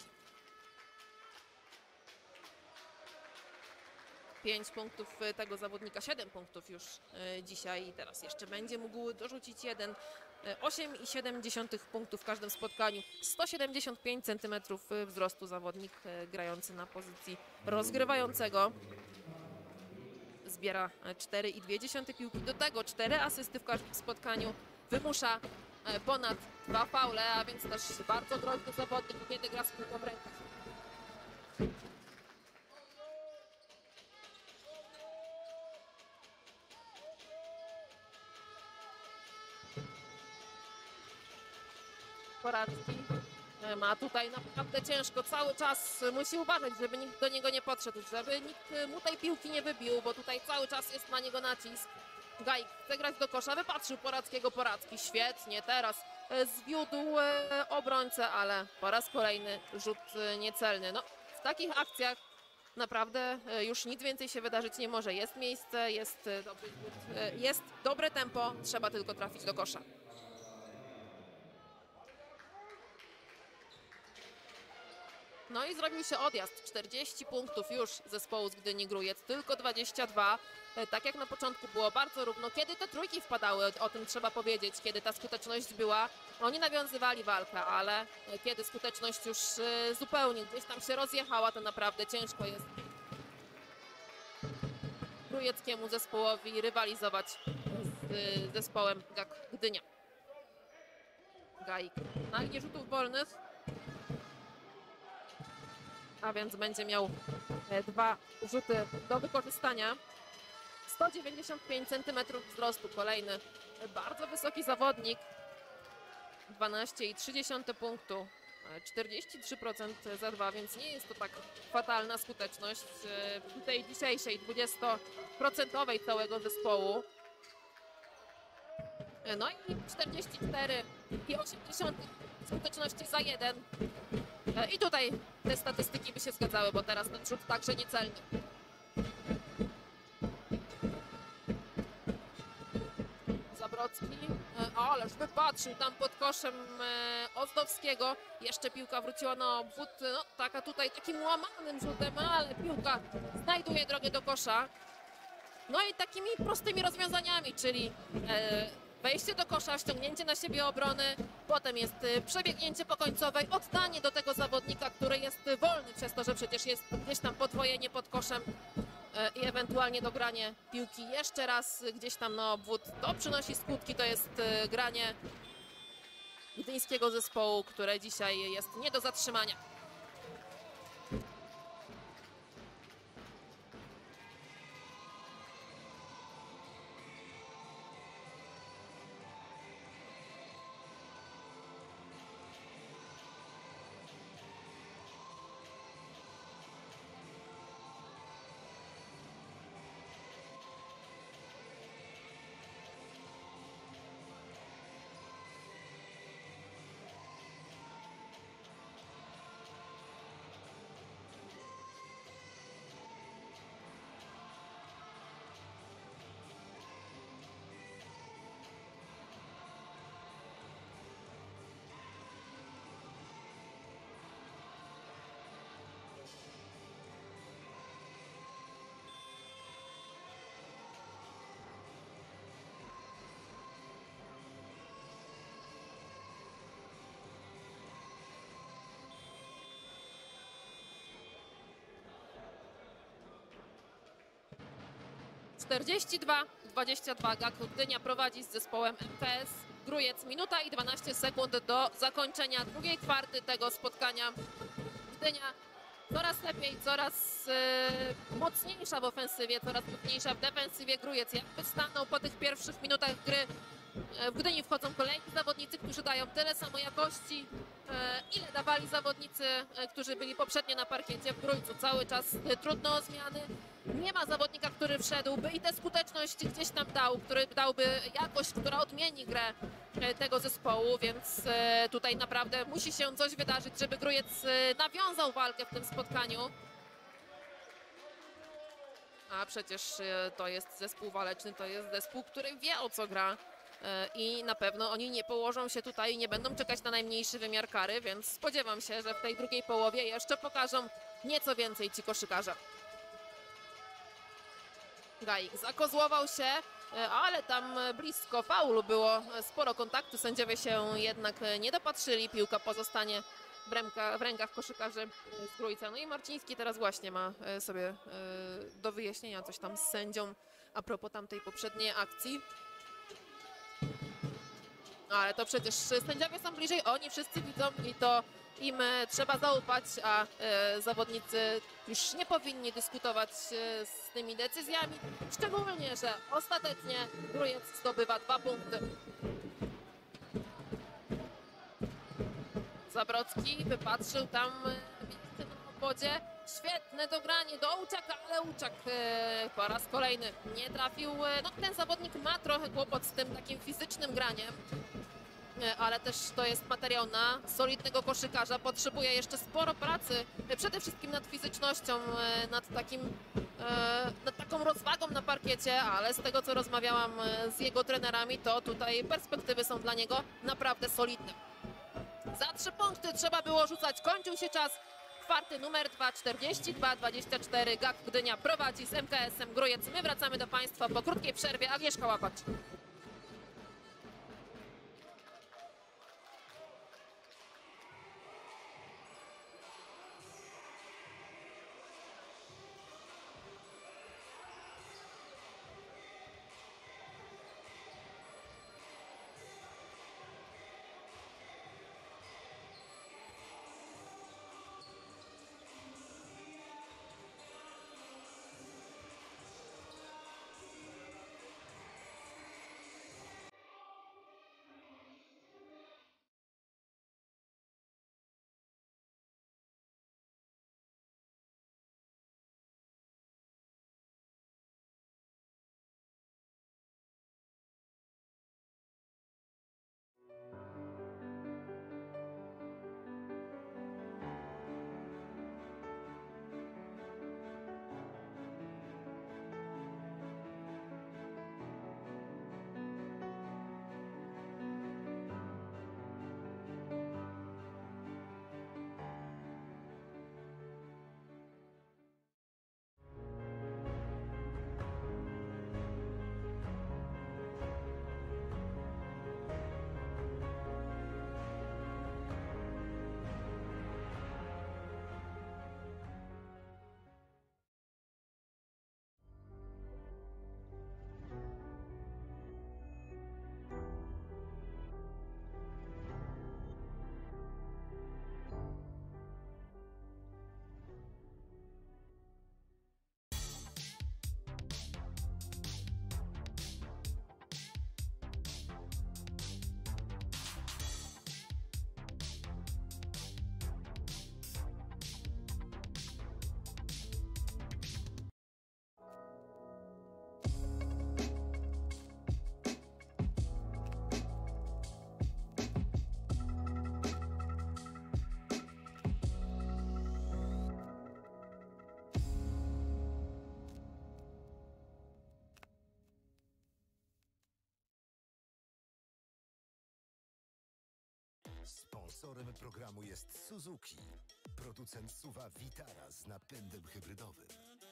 5 punktów tego zawodnika, 7 punktów już dzisiaj i teraz jeszcze będzie mógł dorzucić 1. 8,7 punktów w każdym spotkaniu. 175 cm wzrostu zawodnik grający na pozycji rozgrywającego. Zbiera 4,2 piłki, do tego 4 asysty w każdym spotkaniu. Wymusza ponad 2 faule, a więc też bardzo groźny zawodnik, kiedy gra z piłką w rękach. Poracki ma tutaj naprawdę ciężko, cały czas musi uważać, żeby nikt do niego nie podszedł, żeby nikt mu tej piłki nie wybił, bo tutaj cały czas jest na niego nacisk. Gajk chce grać do kosza, wypatrzył Porackiego, Poracki świetnie, teraz zwiódł obrońcę, ale po raz kolejny rzut niecelny. No, w takich akcjach naprawdę już nic więcej się wydarzyć nie może. Jest miejsce, jest dobry rzut, jest dobre tempo, trzeba tylko trafić do kosza. No i zrobił się odjazd. 40 punktów już zespołu z Gdyni Grójec, tylko 22. Tak jak na początku było bardzo równo. Kiedy te trójki wpadały, o tym trzeba powiedzieć, kiedy ta skuteczność była, oni nawiązywali walkę, ale kiedy skuteczność już zupełnie gdzieś tam się rozjechała, to naprawdę ciężko jest grójeckiemu zespołowi rywalizować z zespołem GAK Gdynia. Gajk na linii rzutów wolnych. A więc będzie miał 2 rzuty do wykorzystania. 195 cm wzrostu, kolejny bardzo wysoki zawodnik. 12,3 punktu, 43% za 2, więc nie jest to tak fatalna skuteczność w tej dzisiejszej 20% całego zespołu. No i 44,8 skuteczności za 1. I tutaj te statystyki by się zgadzały, bo teraz ten rzut także niecelny. Zabrocki, ależ wypatrzył tam pod koszem Ozdowskiego. Jeszcze piłka wróciła na obwód, no taka tutaj takim łamanym rzutem, ale piłka znajduje drogę do kosza. No i takimi prostymi rozwiązaniami, czyli wejście do kosza, ściągnięcie na siebie obrony, potem jest przebiegnięcie po końcowej, oddanie do tego zawodnika, który jest wolny przez to, że przecież jest gdzieś tam podwojenie pod koszem i ewentualnie dogranie piłki jeszcze raz gdzieś tam na obwód. To przynosi skutki, to jest granie gdyńskiego zespołu, które dzisiaj jest nie do zatrzymania. (42-22) GAK Gdynia prowadzi z zespołem MKS Grójec. Minuta i 12 sekund do zakończenia drugiej kwarty tego spotkania. Gdynia coraz lepiej, coraz mocniejsza w ofensywie, coraz mocniejsza w defensywie. Grójec jakby stanął po tych pierwszych minutach gry. W Gdyni wchodzą kolejni zawodnicy, którzy dają tyle samo jakości, ile dawali zawodnicy, którzy byli poprzednio na parkiecie. W Grójcu cały czas trudno o zmiany. Nie ma zawodnika, który wszedłby i tę skuteczność gdzieś tam dał, który dałby jakość, która odmieni grę tego zespołu, więc tutaj naprawdę musi się coś wydarzyć, żeby Grójec nawiązał walkę w tym spotkaniu. A przecież to jest zespół waleczny, to jest zespół, który wie, o co gra. I na pewno oni nie położą się tutaj i nie będą czekać na najmniejszy wymiar kary, więc spodziewam się, że w tej drugiej połowie jeszcze pokażą nieco więcej ci koszykarze. Gajik zakozłował się, ale tam blisko faulu było, sporo kontaktu, sędziowie się jednak nie dopatrzyli, piłka pozostanie w rękach koszykarzy z Grójca. No i Marciński teraz właśnie ma sobie do wyjaśnienia coś tam z sędzią a propos tamtej poprzedniej akcji. Ale to przecież sędziowie są bliżej, oni wszyscy widzą i to im trzeba zaufać, a zawodnicy już nie powinni dyskutować z tymi decyzjami. Szczególnie, że ostatecznie Grójec zdobywa 2 punkty. Zabrocki wypatrzył tam miejsce na obwodzie. Świetne dogranie do Łuczaka, ale Łuczak po raz kolejny nie trafił. No, ten zawodnik ma trochę kłopot z tym takim fizycznym graniem, ale też to jest materiał na solidnego koszykarza. Potrzebuje jeszcze sporo pracy, przede wszystkim nad fizycznością, nad taką rozwagą na parkiecie, ale z tego, co rozmawiałam z jego trenerami, to tutaj perspektywy są dla niego naprawdę solidne. Za 3 punkty trzeba było rzucać, kończył się czas. Kwarty numer 2, 42-24. GAK Gdynia prowadzi z MKS-em Grójec. My wracamy do Państwa po krótkiej przerwie. Agnieszka Łapacz. Sponsorem programu jest Suzuki, producent SUV-a Vitara z napędem hybrydowym.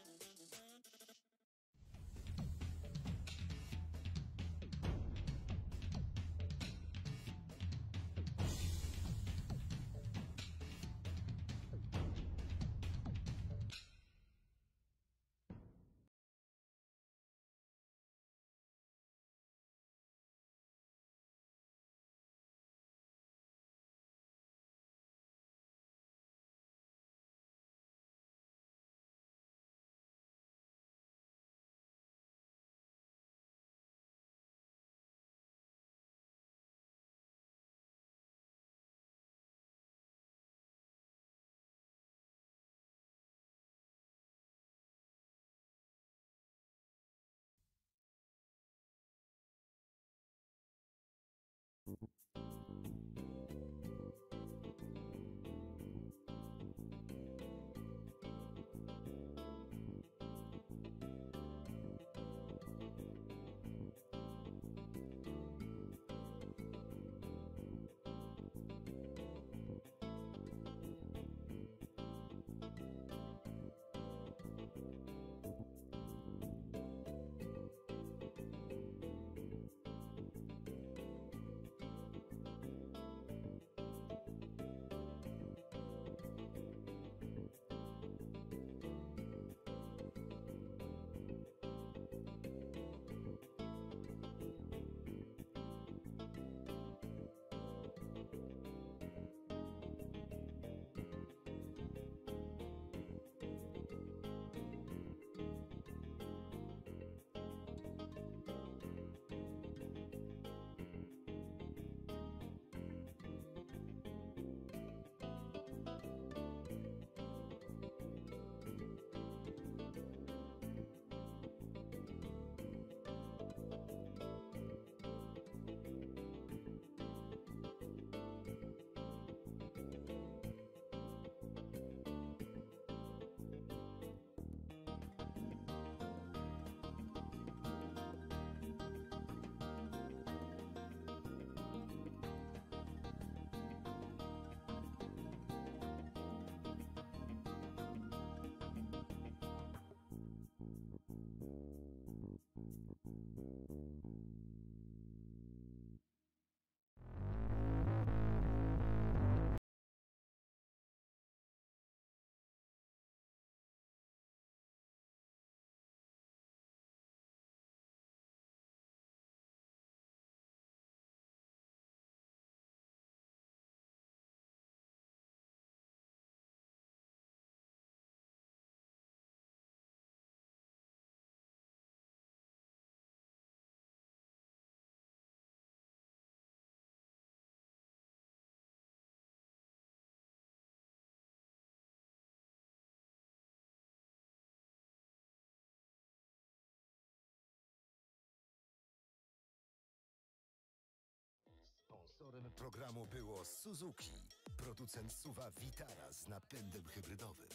Sponsorem programu było Suzuki, producent SUV-a Vitara z napędem hybrydowym.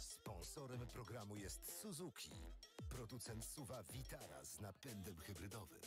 Sponsorem programu jest Suzuki, producent SUV-a Vitara z napędem hybrydowym.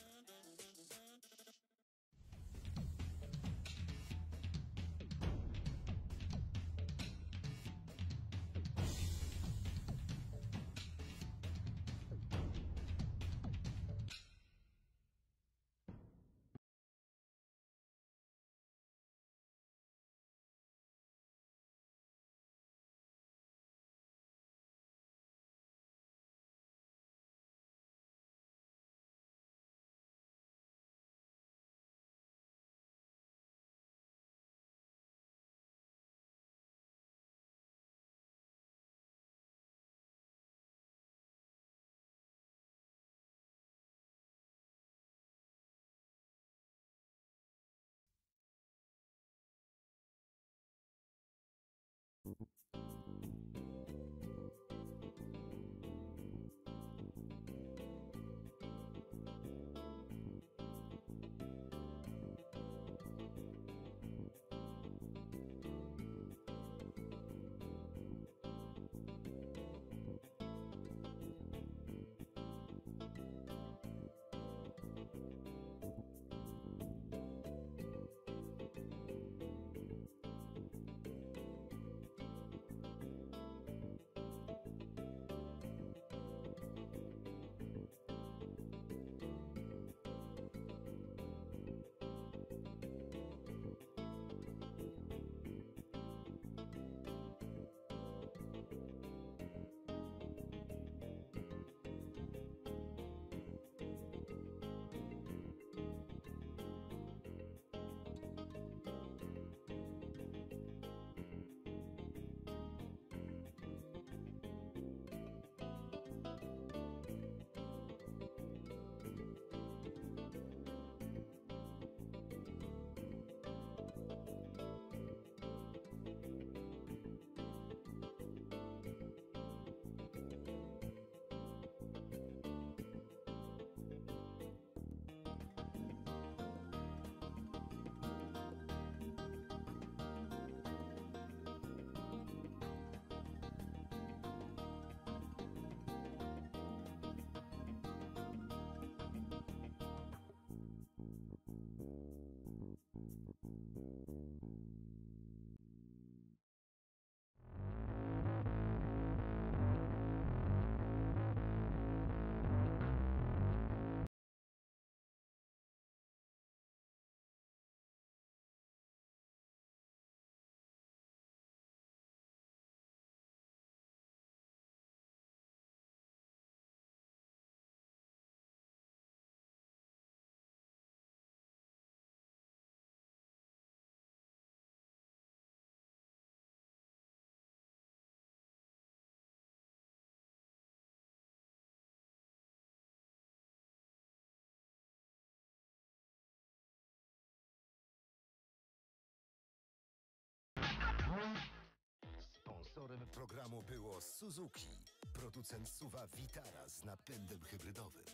Sponsorem programu było Suzuki, producent SUV-a Vitara z napędem hybrydowym.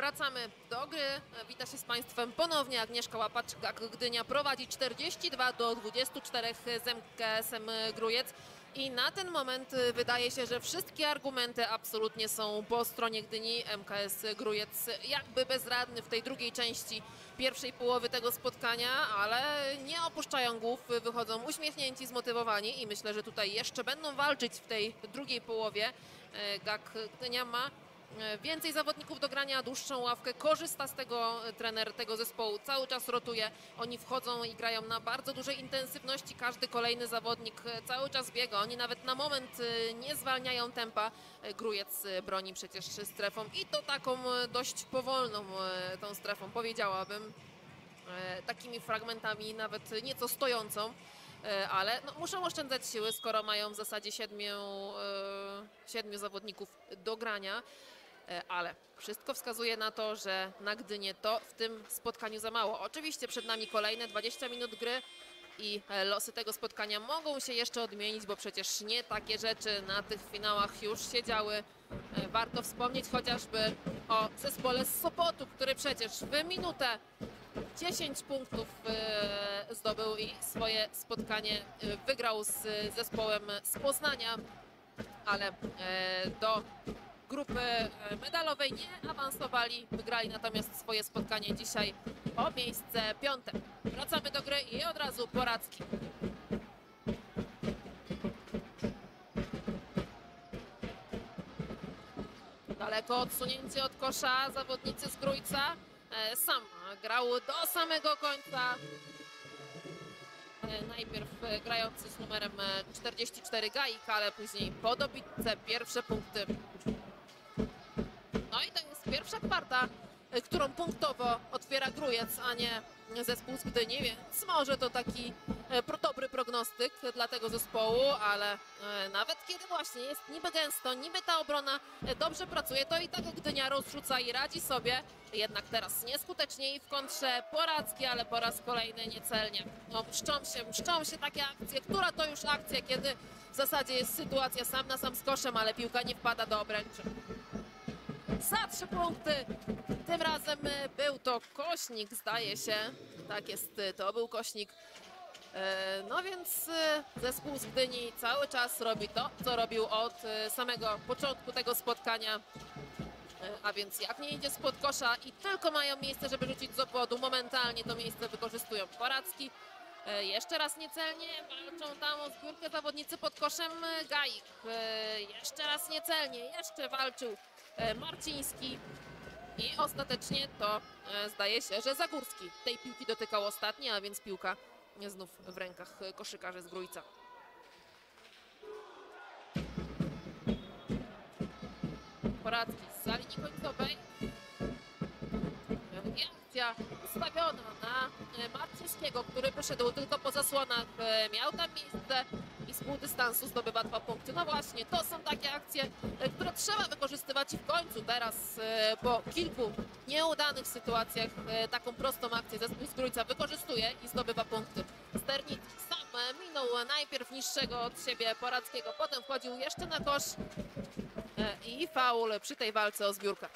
Wracamy do gry. Wita się z Państwem ponownie Agnieszka Łapaczka. Gdynia prowadzi 42-24 z MKS-em Grójec. I na ten moment wydaje się, że wszystkie argumenty absolutnie są po stronie Gdyni. MKS Grójec jakby bezradny w tej drugiej części pierwszej połowy tego spotkania, ale nie opuszczają głów, wychodzą uśmiechnięci, zmotywowani i myślę, że tutaj jeszcze będą walczyć w tej drugiej połowie. GAK Gdynia ma więcej zawodników do grania, dłuższą ławkę, korzysta z tego trener tego zespołu, cały czas rotuje, oni wchodzą i grają na bardzo dużej intensywności, każdy kolejny zawodnik cały czas biega, oni nawet na moment nie zwalniają tempa. Grójec broni przecież strefą i to taką dość powolną tą strefą, powiedziałabym, takimi fragmentami nawet nieco stojącą. Ale no, muszą oszczędzać siły, skoro mają w zasadzie siedmiu zawodników do grania. Ale wszystko wskazuje na to, że na Gdynię to w tym spotkaniu za mało. Oczywiście przed nami kolejne 20 minut gry i losy tego spotkania mogą się jeszcze odmienić, bo przecież nie takie rzeczy na tych finałach już się działy. Warto wspomnieć chociażby o zespole z Sopotu, który przecież w minutę 10 punktów zdobył i swoje spotkanie wygrał z zespołem z Poznania, ale do grupy medalowej nie awansowali, wygrali natomiast swoje spotkanie dzisiaj o miejsce 5. Wracamy do gry i od razu Poradzki. Daleko odsunięcie od kosza zawodnicy z Grójca. Sam grał do samego końca. Najpierw grający z numerem 44 Gaik, ale później po dobitce pierwsze punkty. No i to jest pierwsza kwarta, którą punktowo otwiera Grójec, a nie zespół z Gdyni, więc może to taki dobry prognostyk dla tego zespołu, ale nawet kiedy właśnie jest niby gęsto, niby ta obrona dobrze pracuje, to i tak Gdynia rozrzuca i radzi sobie. Jednak teraz nieskutecznie i w kontrze Poradzki, ale po raz kolejny niecelnie. No, mszczą się takie akcje, która to już akcja, kiedy w zasadzie jest sytuacja sam na sam z koszem, ale piłka nie wpada do obręczy. Za 3 punkty. Tym razem był to Kośnik, zdaje się. Tak jest, to był Kośnik. No więc zespół z Gdyni cały czas robi to, co robił od samego początku tego spotkania. A więc jak nie idzie spod kosza i tylko mają miejsce, żeby rzucić z obwodu, momentalnie to miejsce wykorzystują. Poradzki jeszcze raz niecelnie, walczą tam o zbiórkę zawodnicy pod koszem. Gaik jeszcze raz niecelnie, jeszcze walczył Marciński i ostatecznie to zdaje się, że Zagórski tej piłki dotykał ostatnio, a więc piłka znów w rękach koszykarzy z Grójca. Poradzki z za linii końcowej. I akcja ustawiona na Marcińskiego, który wyszedł tylko po zasłonach, miał tam miejsce i z pół dystansu zdobywa 2 punkty. No właśnie, to są takie akcje, które trzeba wykorzystywać i w końcu teraz po kilku nieudanych sytuacjach taką prostą akcję zespół z Grójca wykorzystuje i zdobywa punkty. Sternicki sam minął najpierw niższego od siebie Poradzkiego, potem wchodził jeszcze na kosz i faul przy tej walce o zbiórkę.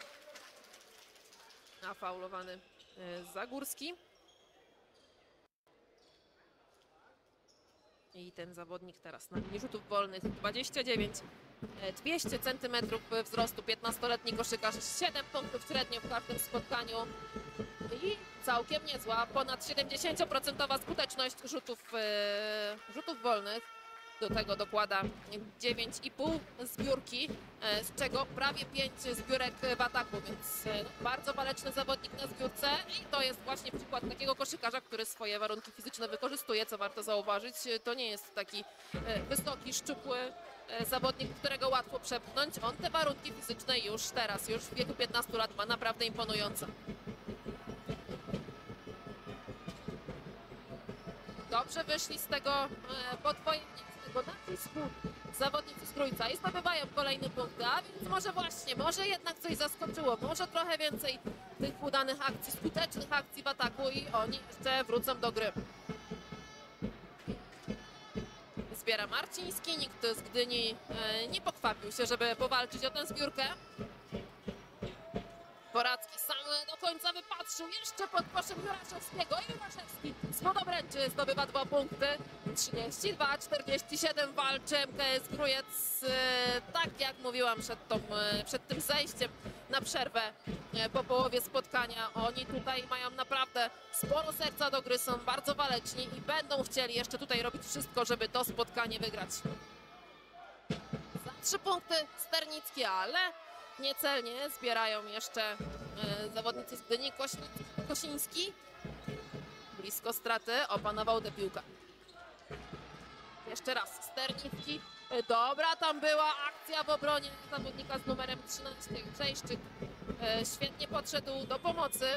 Nafaulowany Zagórski. I ten zawodnik teraz na linii rzutów wolnych 29, 200 cm wzrostu, 15-letni koszykarz, 7 punktów średnio w każdym spotkaniu i całkiem niezła, ponad 70% skuteczność rzutów wolnych. Do tego dokłada 9,5 zbiórki, z czego prawie 5 zbiórek w ataku, więc bardzo waleczny zawodnik na zbiórce i to jest właśnie przykład takiego koszykarza, który swoje warunki fizyczne wykorzystuje, co warto zauważyć. To nie jest taki wysoki, szczupły zawodnik, którego łatwo przepchnąć. On te warunki fizyczne już teraz, już w wieku 15 lat ma naprawdę imponujące. Dobrze wyszli z tego podwojenia, z tego nacisku zawodnicy z Grójca i zdobywają kolejne punkty, a więc może jednak coś zaskoczyło, może trochę więcej tych udanych akcji, skutecznych akcji w ataku i oni jeszcze wrócą do gry. Zbiera Marciński, nikt z Gdyni nie pokwapił się, żeby powalczyć o tę zbiórkę. Poradzki sam do końca wypatrzył, jeszcze pod koszem Juraszewskiego i Juraszewski spod obręczy zdobywa 2 punkty. 32-47 walczy MKS Grójec. Tak jak mówiłam przed tym zejściem na przerwę po połowie spotkania. Oni tutaj mają naprawdę sporo serca do gry, są bardzo waleczni i będą chcieli jeszcze tutaj robić wszystko, żeby to spotkanie wygrać. Za 3 punkty Sternicki, ale niecelnie zbierają jeszcze zawodnicy z Gdyni. Kosiński blisko straty, opanował tę piłkę. Jeszcze raz Sternicki. Dobra, tam była akcja w obronie zawodnika z numerem 13. Grzejszczyk świetnie podszedł do pomocy.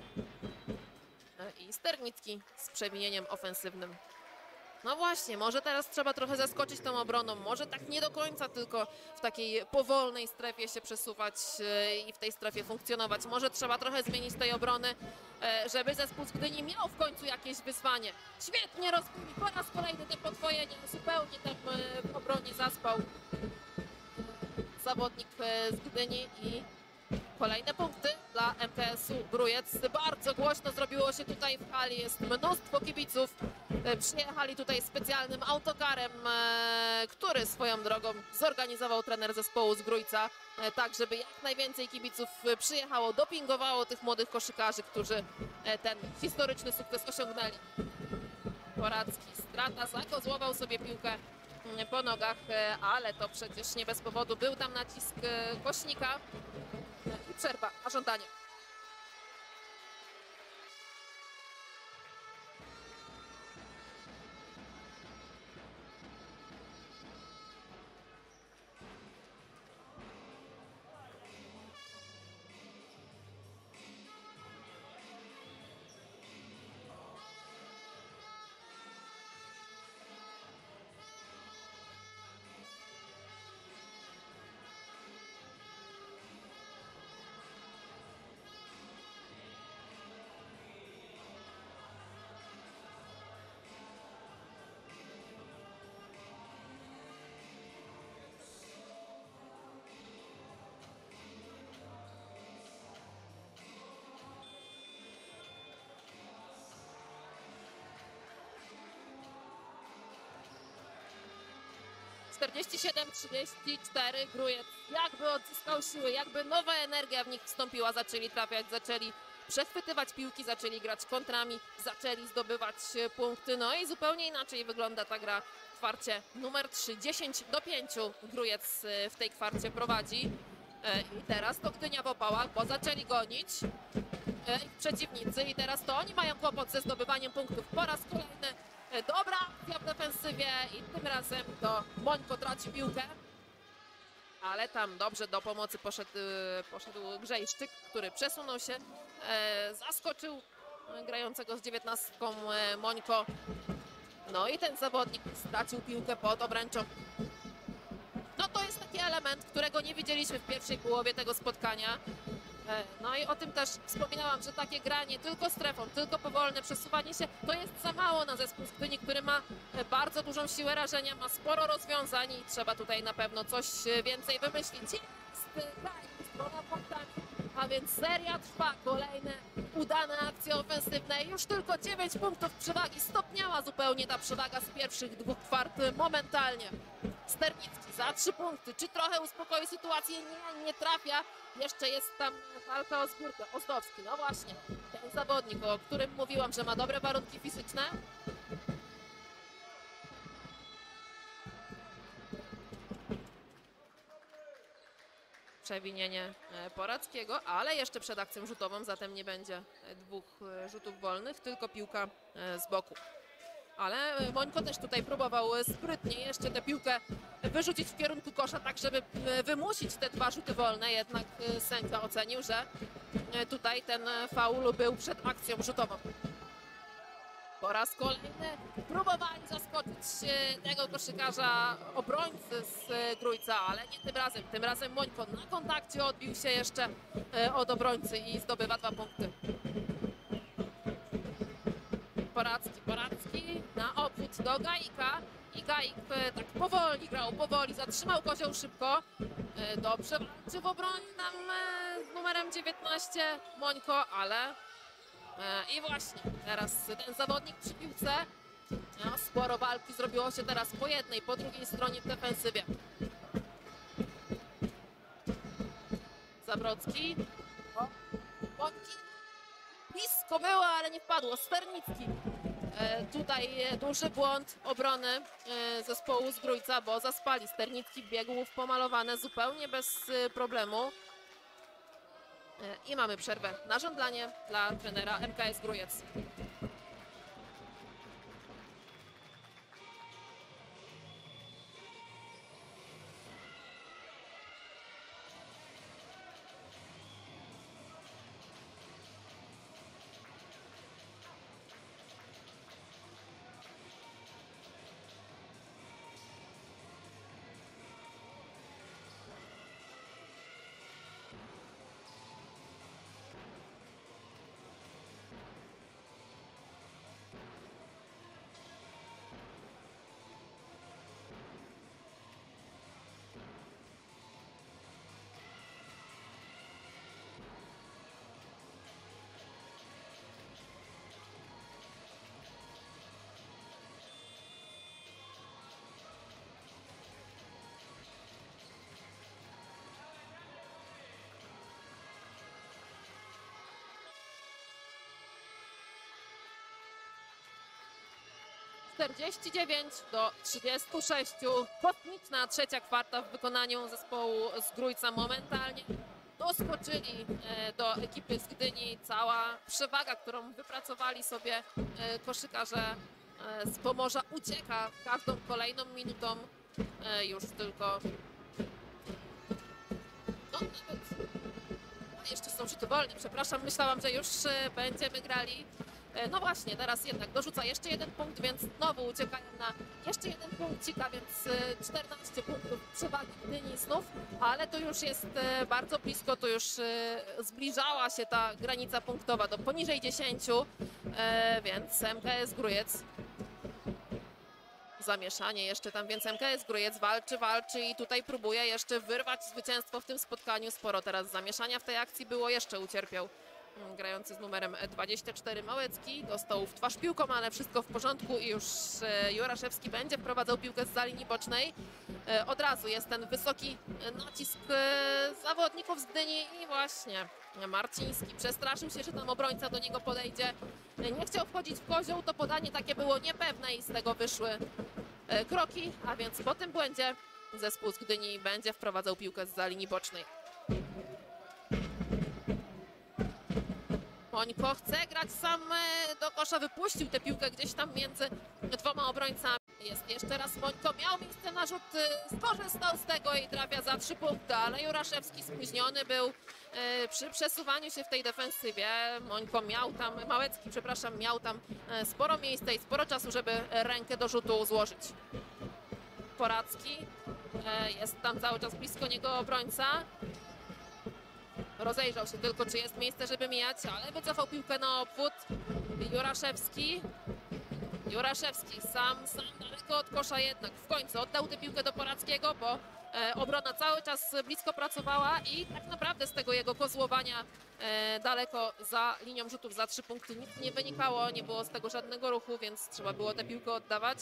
I Sternicki z przewinieniem ofensywnym. No właśnie, może teraz trzeba trochę zaskoczyć tą obroną, może tak nie do końca tylko w takiej powolnej strefie się przesuwać i w tej strefie funkcjonować. Może trzeba trochę zmienić tej obrony, żeby zespół z Gdyni miał w końcu jakieś wyzwanie. Świetnie rozbili po raz kolejny te podwojenie, zupełnie tam w obronie zaspał zawodnik z Gdyni i kolejne punkty dla MKS-u Grójec. Bardzo głośno zrobiło się tutaj w hali, jest mnóstwo kibiców. Przyjechali tutaj specjalnym autokarem, który swoją drogą zorganizował trener zespołu z Grójca, tak żeby jak najwięcej kibiców przyjechało, dopingowało tych młodych koszykarzy, którzy ten historyczny sukces osiągnęli. Poradzki, strata, zakozłował sobie piłkę po nogach, ale to przecież nie bez powodu był tam nacisk Kośnika. I przerwa na żądanie. Czterdzieści 34 Grójec jakby odzyskał siły, jakby nowa energia w nich wstąpiła, zaczęli trafiać, zaczęli przechwytywać piłki, zaczęli grać kontrami, zaczęli zdobywać punkty, no i zupełnie inaczej wygląda ta gra w kwarcie numer 3, 10-5 Grójec w tej kwarcie prowadzi i teraz to Gdynia w opałach, bo zaczęli gonić ich przeciwnicy i teraz to oni mają kłopot ze zdobywaniem punktów po raz kolejny. Dobra akcja w defensywie i tym razem to Mońko traci piłkę. Ale tam dobrze do pomocy poszedł Grzejszczyk, który przesunął się, zaskoczył grającego z 19 Mońko. No i ten zawodnik stracił piłkę pod obręczą. No to jest taki element, którego nie widzieliśmy w pierwszej połowie tego spotkania. No i o tym też wspominałam, że takie granie tylko strefą, tylko powolne przesuwanie się, to jest za mało na zespół z Gdyni, który ma bardzo dużą siłę rażenia, ma sporo rozwiązań i trzeba tutaj na pewno coś więcej wymyślić. Jest strona punktami, a więc seria trwa, kolejne udane akcje ofensywne, już tylko 9 punktów przewagi, stopniała zupełnie ta przewaga z pierwszych 2 kwart momentalnie. Sternicki za 3 punkty, czy trochę uspokoi sytuację? Nie trafia, jeszcze jest tam walka o zgórkę. Ozdowski, no właśnie, ten zawodnik, o którym mówiłam, że ma dobre warunki fizyczne. Przewinienie Poradzkiego, ale jeszcze przed akcją rzutową, zatem nie będzie 2 rzutów wolnych, tylko piłka z boku. Ale Mońko też tutaj próbował sprytnie jeszcze tę piłkę wyrzucić w kierunku kosza, tak żeby wymusić te 2 rzuty wolne, jednak sędzia ocenił, że tutaj ten faul był przed akcją rzutową. Po raz kolejny próbowali zaskoczyć tego koszykarza obrońcy z Grójca, ale nie tym razem. Tym razem Mońko na kontakcie odbił się jeszcze od obrońcy i zdobywa 2 punkty. Poradzki na obwód do Gaika i Gaik tak powoli grał, powoli, zatrzymał kozioł szybko. Dobrze walczy w obronie tam z numerem 19 Mońko, ale i właśnie teraz ten zawodnik przy piłce. No, sporo walki zrobiło się teraz po jednej, po drugiej stronie w defensywie. Zabrocki. Mońki. Blisko było, ale nie wpadło. Sternicki. Tutaj duży błąd obrony zespołu z Grójca, bo zaspali. Sternicki biegł w pomalowane zupełnie bez problemu. I mamy przerwę na żądlanie dla trenera MKS Grójec. do 36. Kosmiczna trzecia kwarta w wykonaniu zespołu z Grójca. Momentalnie doskoczyli do ekipy z Gdyni. Cała przewaga, którą wypracowali sobie koszykarze z Pomorza, ucieka każdą kolejną minutą. Już tylko no, nawet jeszcze są rzuty wolne, przepraszam, myślałam, że już będziemy grali. No właśnie, teraz jednak dorzuca jeszcze jeden punkt, więc znowu uciekają na jeszcze jeden punkcik, a więc 14 punktów przewagi Gdyni znów, ale to już jest bardzo blisko, to już zbliżała się ta granica punktowa do poniżej 10, więc MKS Grójec. Zamieszanie jeszcze tam, więc MKS Grójec walczy i tutaj próbuje jeszcze wyrwać zwycięstwo w tym spotkaniu. Sporo teraz zamieszania w tej akcji było, jeszcze ucierpiał grający z numerem 24 Małecki. Dostał w twarz piłką, ale wszystko w porządku i już Juraszewski będzie wprowadzał piłkę z linii bocznej. Od razu jest ten wysoki nacisk zawodników z Gdyni i właśnie Marciński przestraszył się, że tam obrońca do niego podejdzie. Nie chciał wchodzić w kozioł, to podanie takie było niepewne i z tego wyszły kroki, a więc po tym błędzie zespół z Gdyni będzie wprowadzał piłkę z linii bocznej. Mońko chce grać sam do kosza, wypuścił tę piłkę gdzieś tam między dwoma obrońcami. Jest jeszcze raz Mońko, miał miejsce na rzut, skorzystał z tego i trafia za 3 punkty, ale Juraszewski spóźniony był przy przesuwaniu się w tej defensywie. Mońko miał tam, Małecki, przepraszam, miał tam sporo miejsca i sporo czasu, żeby rękę do rzutu złożyć. Poracki, jest tam cały czas blisko niego obrońca. Rozejrzał się tylko, czy jest miejsce, żeby mijać, ale wycofał piłkę na obwód. Juraszewski sam daleko od kosza jednak. W końcu oddał tę piłkę do Porackiego, bo obrona cały czas blisko pracowała i tak naprawdę z tego jego kozłowania daleko za linią rzutów za 3 punkty nic nie wynikało. Nie było z tego żadnego ruchu, więc trzeba było tę piłkę oddawać.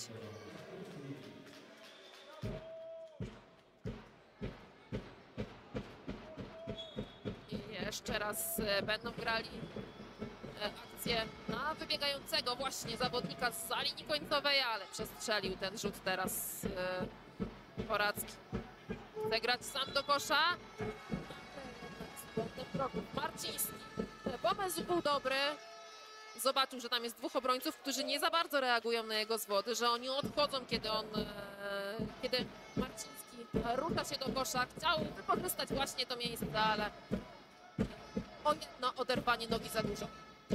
Jeszcze raz będą grali akcję na wybiegającego właśnie zawodnika z linii końcowej, ale przestrzelił ten rzut teraz Poracki. Chce grać sam do kosza. Marciński. Pomysł był dobry. Zobaczył, że tam jest 2 obrońców, którzy nie za bardzo reagują na jego zwody, że oni odchodzą, kiedy Marciński rusza się do kosza. Chciał wykorzystać właśnie to miejsce, ale o jedno oderwanie nogi za dużo.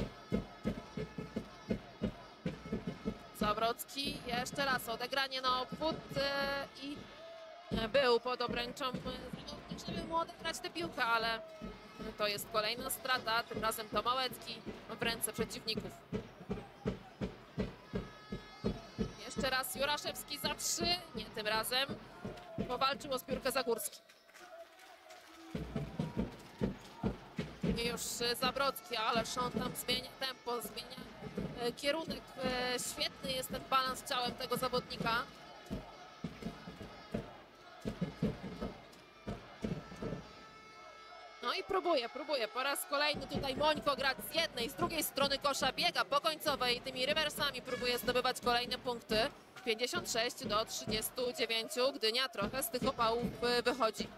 Zabrocki, jeszcze raz odegranie na obwód i był pod obręczą zawodnik, żeby mu odegrać tę piłkę, ale to jest kolejna strata, tym razem to Małecki w ręce przeciwników. Jeszcze raz Juraszewski za 3. Nie tym razem. Powalczył o zbiórkę Zagórski. I już Zabrodzki, ależ on tam zmienia tempo, zmienia kierunek. Świetny jest ten balans ciałem tego zawodnika. No i próbuje. Po raz kolejny tutaj Mońko grać z jednej, z drugiej strony kosza, biega po końcowej, tymi rewersami próbuje zdobywać kolejne punkty. 56-39. Gdynia trochę z tych opałów wychodzi.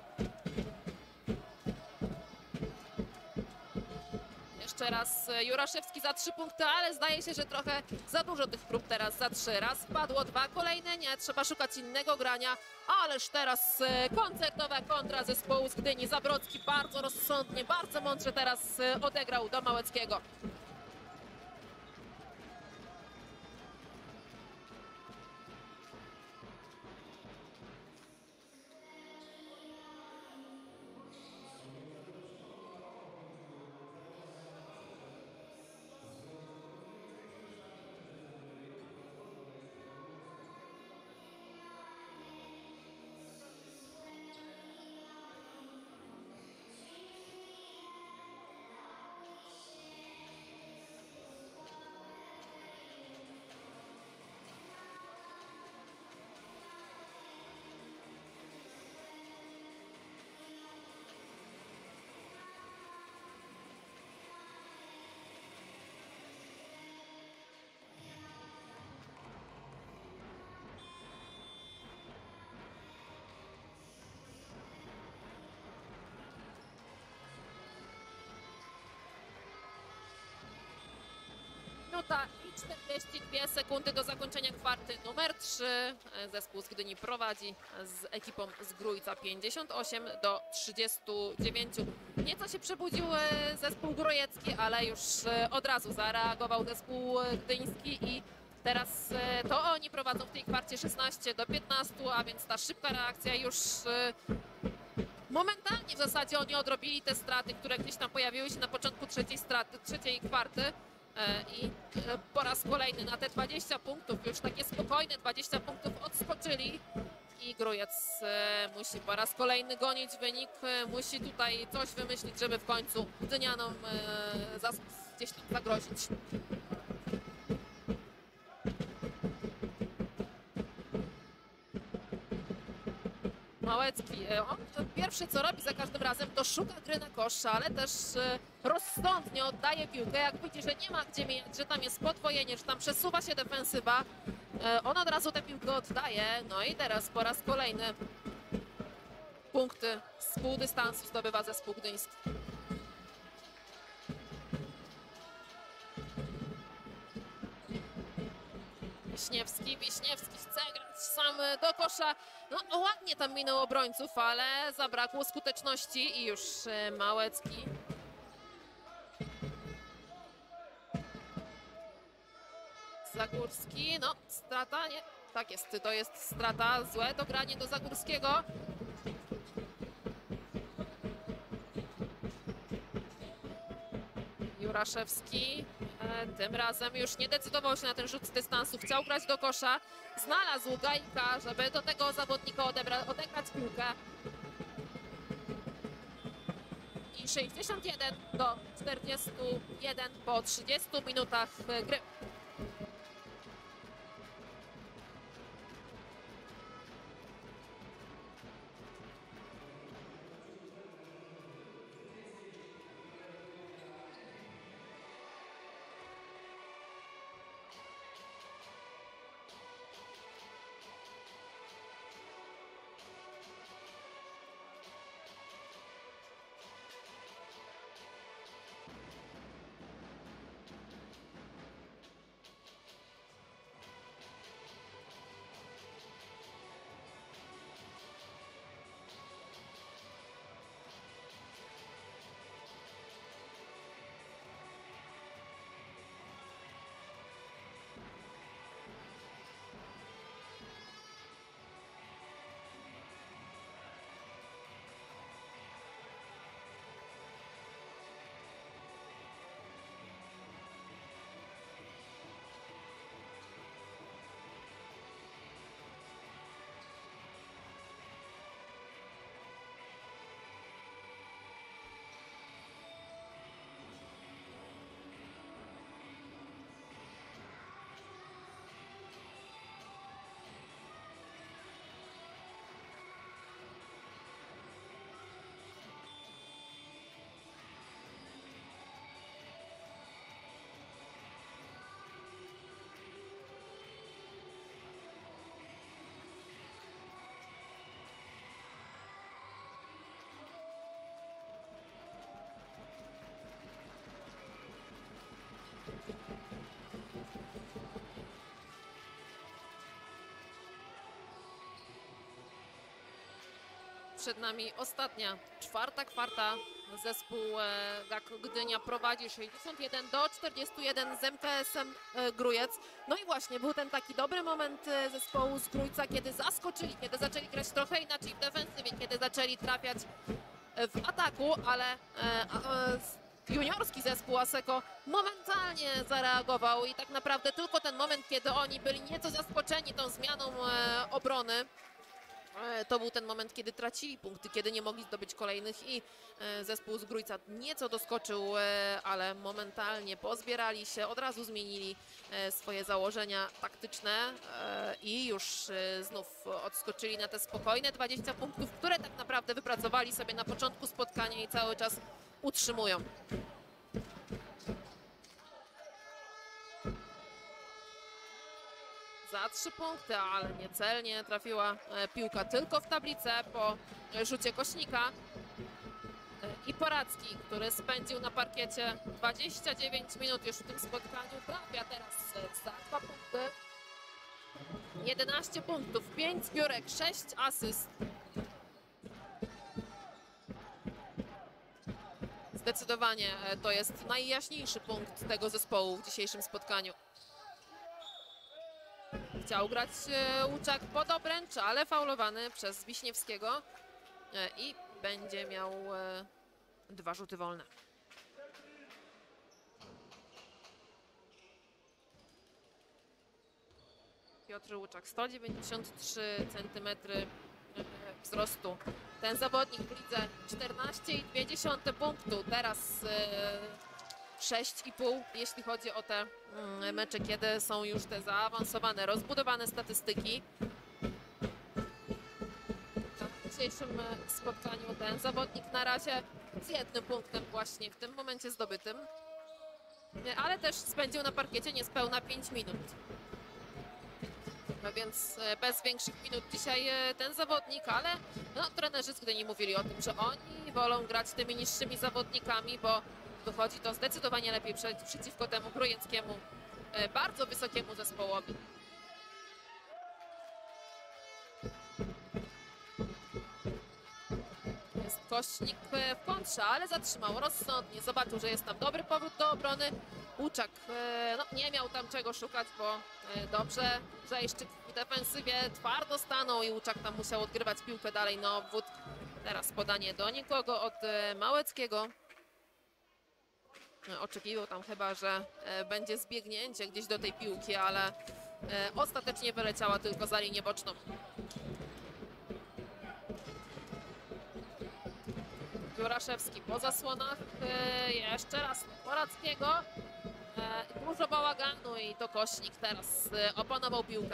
Jeszcze raz Juraszewski za 3 punkty, ale zdaje się, że trochę za dużo tych prób teraz za 3. Raz padło, 2 kolejne, nie, trzeba szukać innego grania. Ależ teraz koncertowa kontra zespołu z Gdyni. Zabrodzki bardzo rozsądnie, bardzo mądrze teraz odegrał do Małeckiego. Minuta i 42 sekundy do zakończenia kwarty numer 3. Zespół z Gdyni prowadzi z ekipą z Grójca 58-39. Nieco się przebudził zespół grojecki, ale już od razu zareagował zespół gdyński i teraz to oni prowadzą w tej kwarcie 16-15, a więc ta szybka reakcja już momentalnie w zasadzie oni odrobili te straty, które gdzieś tam pojawiły się na początku trzeciej kwarty. I po raz kolejny na te 20 punktów, już takie spokojne 20 punktów odskoczyli i Grójec musi po raz kolejny gonić wynik, musi tutaj coś wymyślić, żeby w końcu Gdynianom gdzieś tam zagrozić. Małecki, on pierwsze co robi za każdym razem, to szuka gry na kosz, ale też rozsądnie oddaje piłkę, jak widzi, że nie ma gdzie mijać, że tam jest podwojenie, że tam przesuwa się defensywa, on od razu tę piłkę oddaje, no i teraz po raz kolejny punkty z pół dystansu zdobywa zespół gdyński. Wiśniewski chce grać sam do kosza. No ładnie tam minął obrońców, ale zabrakło skuteczności i już Małecki. Zagórski, no strata, nie, tak jest, to jest strata, złe dogranie do Zagórskiego. Juraszewski tym razem już nie decydował się na ten rzut z dystansu, chciał grać do kosza, znalazł Gajka, żeby do tego zawodnika odegrać piłkę. I 61-41 po 30 minutach gry. przed nami ostatnia, czwarta kwarta. Zespół GAK Gdynia prowadzi 61-41 z MKS-em Grójec. No i właśnie był ten taki dobry moment zespołu z Grójca, kiedy zaskoczyli, kiedy zaczęli grać trochę inaczej w defensywie, kiedy zaczęli trafiać w ataku, ale juniorski zespół Asseco momentalnie zareagował i tak naprawdę tylko ten moment, kiedy oni byli nieco zaskoczeni tą zmianą obrony, to był ten moment, kiedy tracili punkty, kiedy nie mogli zdobyć kolejnych i zespół z Grójca nieco doskoczył, ale momentalnie pozbierali się, od razu zmienili swoje założenia taktyczne i już znów odskoczyli na te spokojne 20 punktów, które tak naprawdę wypracowali sobie na początku spotkania i cały czas utrzymują. Za 3 punkty, ale niecelnie trafiła piłka tylko w tablicę po rzucie Kośnika. I Poracki, który spędził na parkiecie 29 minut już w tym spotkaniu, trafia teraz za 2 punkty. 11 punktów, 5 zbiórek, 6 asyst. Zdecydowanie to jest najjaśniejszy punkt tego zespołu w dzisiejszym spotkaniu. Chciał grać Łuczak pod obręcz, ale faulowany przez Wiśniewskiego i będzie miał 2 rzuty wolne. Piotr Łuczak, 193 cm wzrostu. Ten zawodnik w lidze 14,2 punktu. Teraz 6,5, jeśli chodzi o te mecze, kiedy są już te zaawansowane, rozbudowane statystyki. W dzisiejszym spotkaniu ten zawodnik na razie z 1 punktem właśnie w tym momencie zdobytym, ale też spędził na parkiecie niespełna 5 minut. No więc bez większych minut dzisiaj ten zawodnik, ale no, trenerzy z Gdyni mówili o tym, że oni wolą grać tymi niższymi zawodnikami, bo wychodzi to zdecydowanie lepiej przeciwko temu grójeckiemu, bardzo wysokiemu zespołowi. Jest Kośnik w kontrze, ale zatrzymał rozsądnie. Zobaczył, że jest tam dobry powrót do obrony. Łuczak no, nie miał tam czego szukać, bo dobrze Brzejszczyk w defensywie twardo stanął i Łuczak tam musiał odgrywać piłkę dalej na obwód. Teraz podanie do nikogo od Małeckiego. Oczekiwał tam chyba, że będzie zbiegnięcie gdzieś do tej piłki, ale ostatecznie wyleciała tylko za linię boczną. Juraszewski po zasłonach, jeszcze raz Porackiego, dużo bałaganu i to Kośnik teraz opanował piłkę.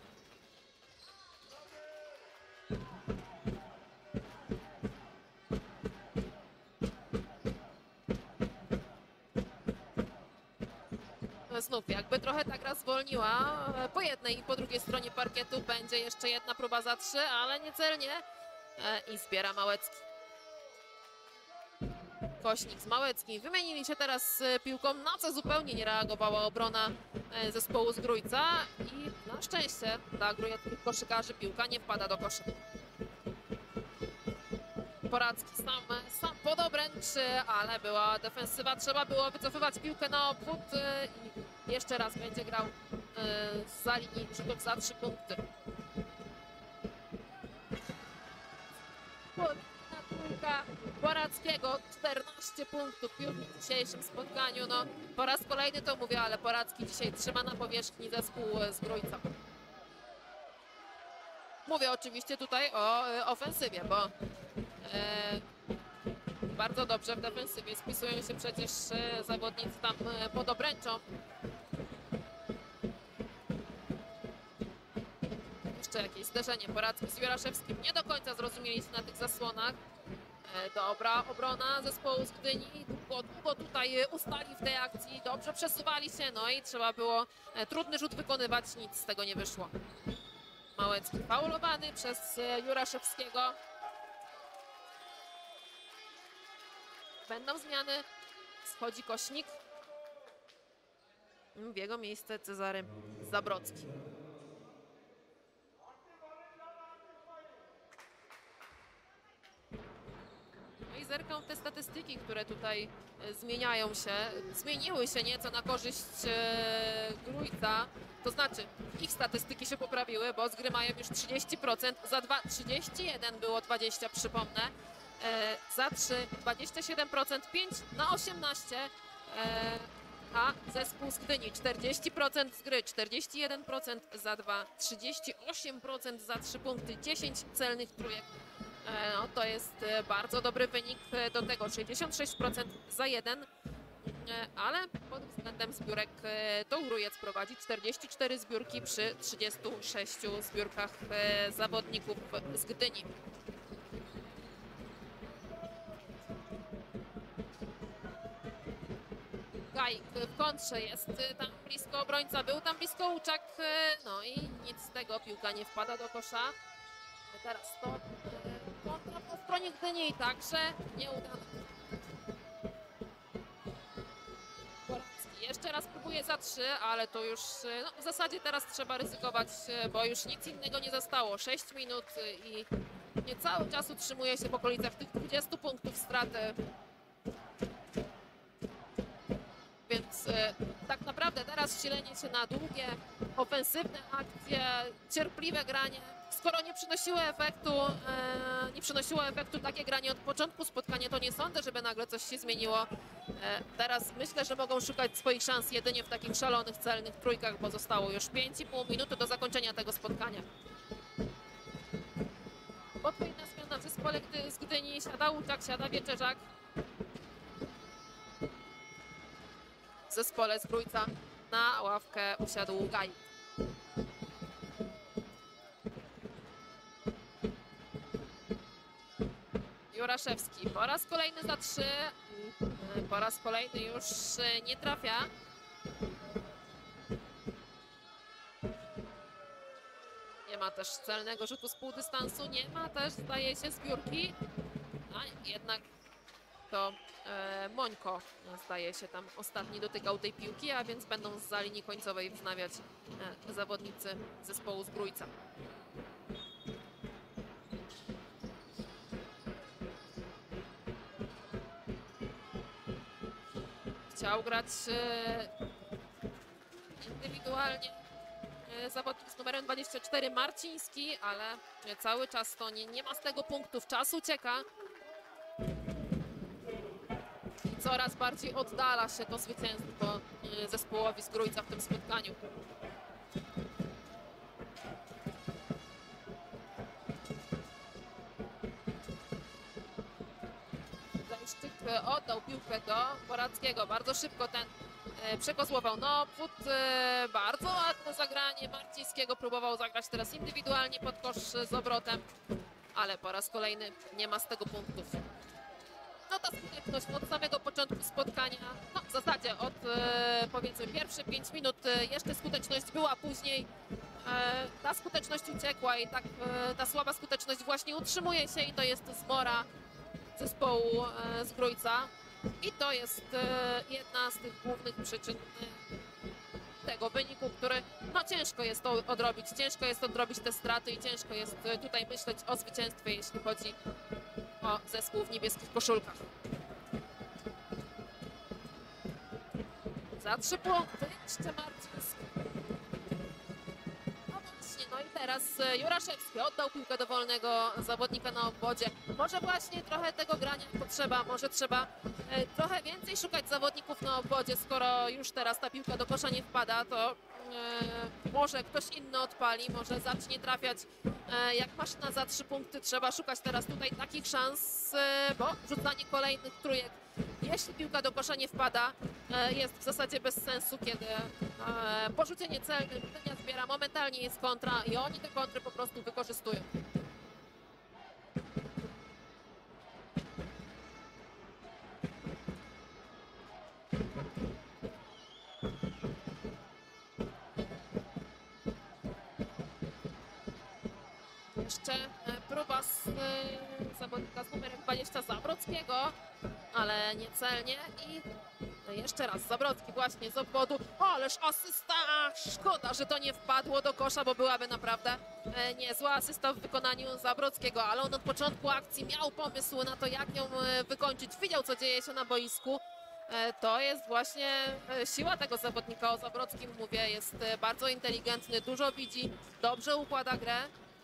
Znów jakby trochę ta gra zwolniła, po jednej i po drugiej stronie parkietu będzie jeszcze jedna próba za 3, ale niecelnie i zbiera Małecki. Kośnik z Małeckim wymienili się teraz piłką, na co zupełnie nie reagowała obrona zespołu z Grójca i na szczęście dla grójckich koszykarzy piłka nie wpada do kosza. Poracki sam pod obręcz, ale była defensywa, trzeba było wycofywać piłkę na obwód i jeszcze raz będzie grał za linii rzutów za 3 punkty. Trójka Porackiego, 14 punktów już w dzisiejszym spotkaniu. No, po raz kolejny to mówię, ale Poracki dzisiaj trzyma na powierzchni zespół z Grójca. Mówię oczywiście tutaj o ofensywie, bo bardzo dobrze w defensywie spisują się przecież zawodnicy tam pod obręczą. Jeszcze jakieś zderzenie. Poracki z Juraszewskim nie do końca zrozumieli się na tych zasłonach. Dobra obrona zespołu z Gdyni. Długo tutaj ustali w tej akcji. Dobrze przesuwali się, no i trzeba było trudny rzut wykonywać. Nic z tego nie wyszło. Małecki faulowany przez Juraszewskiego. Będą zmiany. Schodzi Kośnik. W jego miejsce Cezary Zabrocki. zerkam w te statystyki, które tutaj zmieniły się nieco na korzyść Grójca. To znaczy, ich statystyki się poprawiły, bo z gry mają już 30%, za 2 31 było 20, przypomnę. Za 3 27%, 5 na 18, a zespół z Gdyni 40% z gry, 41% za 2, 38% za 3 punkty, 10 celnych trójek. No, to jest bardzo dobry wynik, do tego 66% za 1, ale pod względem zbiórek to Grójec prowadzi 44 zbiórki przy 36 zbiórkach zawodników z Gdyni. Gajik w kontrze jest tam blisko obrońca, był tam blisko Łuczak, no i nic z tego, piłka nie wpada do kosza. Teraz to kontra po stronie Gdyni, także nieudana. Boracki jeszcze raz próbuje za 3, ale to już no, w zasadzie teraz trzeba ryzykować, bo już nic innego nie zostało. 6 minut i niecały czas utrzymuje się w okolicach tych 20 punktów straty. Więc tak naprawdę teraz silenie się na długie, ofensywne akcje, cierpliwe granie. Skoro nie przynosiło efektu takie granie od początku spotkania, to nie sądzę, żeby nagle coś się zmieniło. Teraz myślę, że mogą szukać swoich szans jedynie w takich szalonych, celnych trójkach, bo zostało już 5,5 minuty do zakończenia tego spotkania. Podwójna zmiana w zespole z Gdyni, siada Łuczak, siada Wieczerzak. W zespole z Grójca na ławkę usiadł Gajik. Juraszewski po raz kolejny za 3, po raz kolejny już nie trafia. Nie ma też celnego rzutu z półdystansu, nie ma też, zdaje się, zbiórki, a jednak to Mońko, zdaje się, tam ostatni dotykał tej piłki, a więc będą zza linii końcowej wznawiać zawodnicy zespołu z Grójca. Chciał grać indywidualnie zawodnik z numerem 24 Marciński, ale cały czas to nie ma z tego punktów. Czas ucieka. I coraz bardziej oddala się to zwycięstwo zespołowi z Grójca w tym spotkaniu. Zajszczyk oddał piłkę do Borackiego. Bardzo szybko ten przekozłował. No, bardzo ładne zagranie Marcińskiego. Próbował zagrać teraz indywidualnie pod kosz z obrotem, ale po raz kolejny nie ma z tego punktów. No ta skuteczność od samego początku spotkania, no w zasadzie od powiedzmy pierwsze 5 minut jeszcze skuteczność była, później ta skuteczność uciekła i tak ta słaba skuteczność właśnie utrzymuje się i to jest zmora zespołu z Grójca i to jest jedna z tych głównych przyczyn tego wyniku, który no ciężko jest to odrobić, ciężko jest odrobić te straty i ciężko jest tutaj myśleć o zwycięstwie, jeśli chodzi o zespół w niebieskich koszulkach. Za 3 punkty jeszcze Marciński. No właśnie, no i teraz Juraszewski oddał piłkę do wolnego zawodnika na obwodzie. Może właśnie trochę tego grania potrzeba, może trzeba trochę więcej szukać zawodników na obwodzie, skoro już teraz ta piłka do kosza nie wpada, to może ktoś inny odpali, może zacznie trafiać jak maszyna za 3 punkty. Trzeba szukać teraz tutaj takich szans, bo rzucanie kolejnych trójek, jeśli piłka do kosza nie wpada, jest w zasadzie bez sensu, kiedy porzucenie celnym Gdynia zbiera, momentalnie jest kontra i oni te kontry po prostu wykorzystują. Jeszcze próba z zawodnika z numerem 20 Zabrockiego, ale niecelnie i jeszcze raz Zabrocki właśnie z obwodu, ależ asysta szkoda, że to nie wpadło do kosza, bo byłaby naprawdę niezła asysta w wykonaniu Zabrodzkiego, ale on od początku akcji miał pomysł na to, jak ją wykończyć. Widział, co dzieje się na boisku. To jest właśnie siła tego zawodnika. O Zabrodzkim mówię, jest bardzo inteligentny, dużo widzi, dobrze układa grę.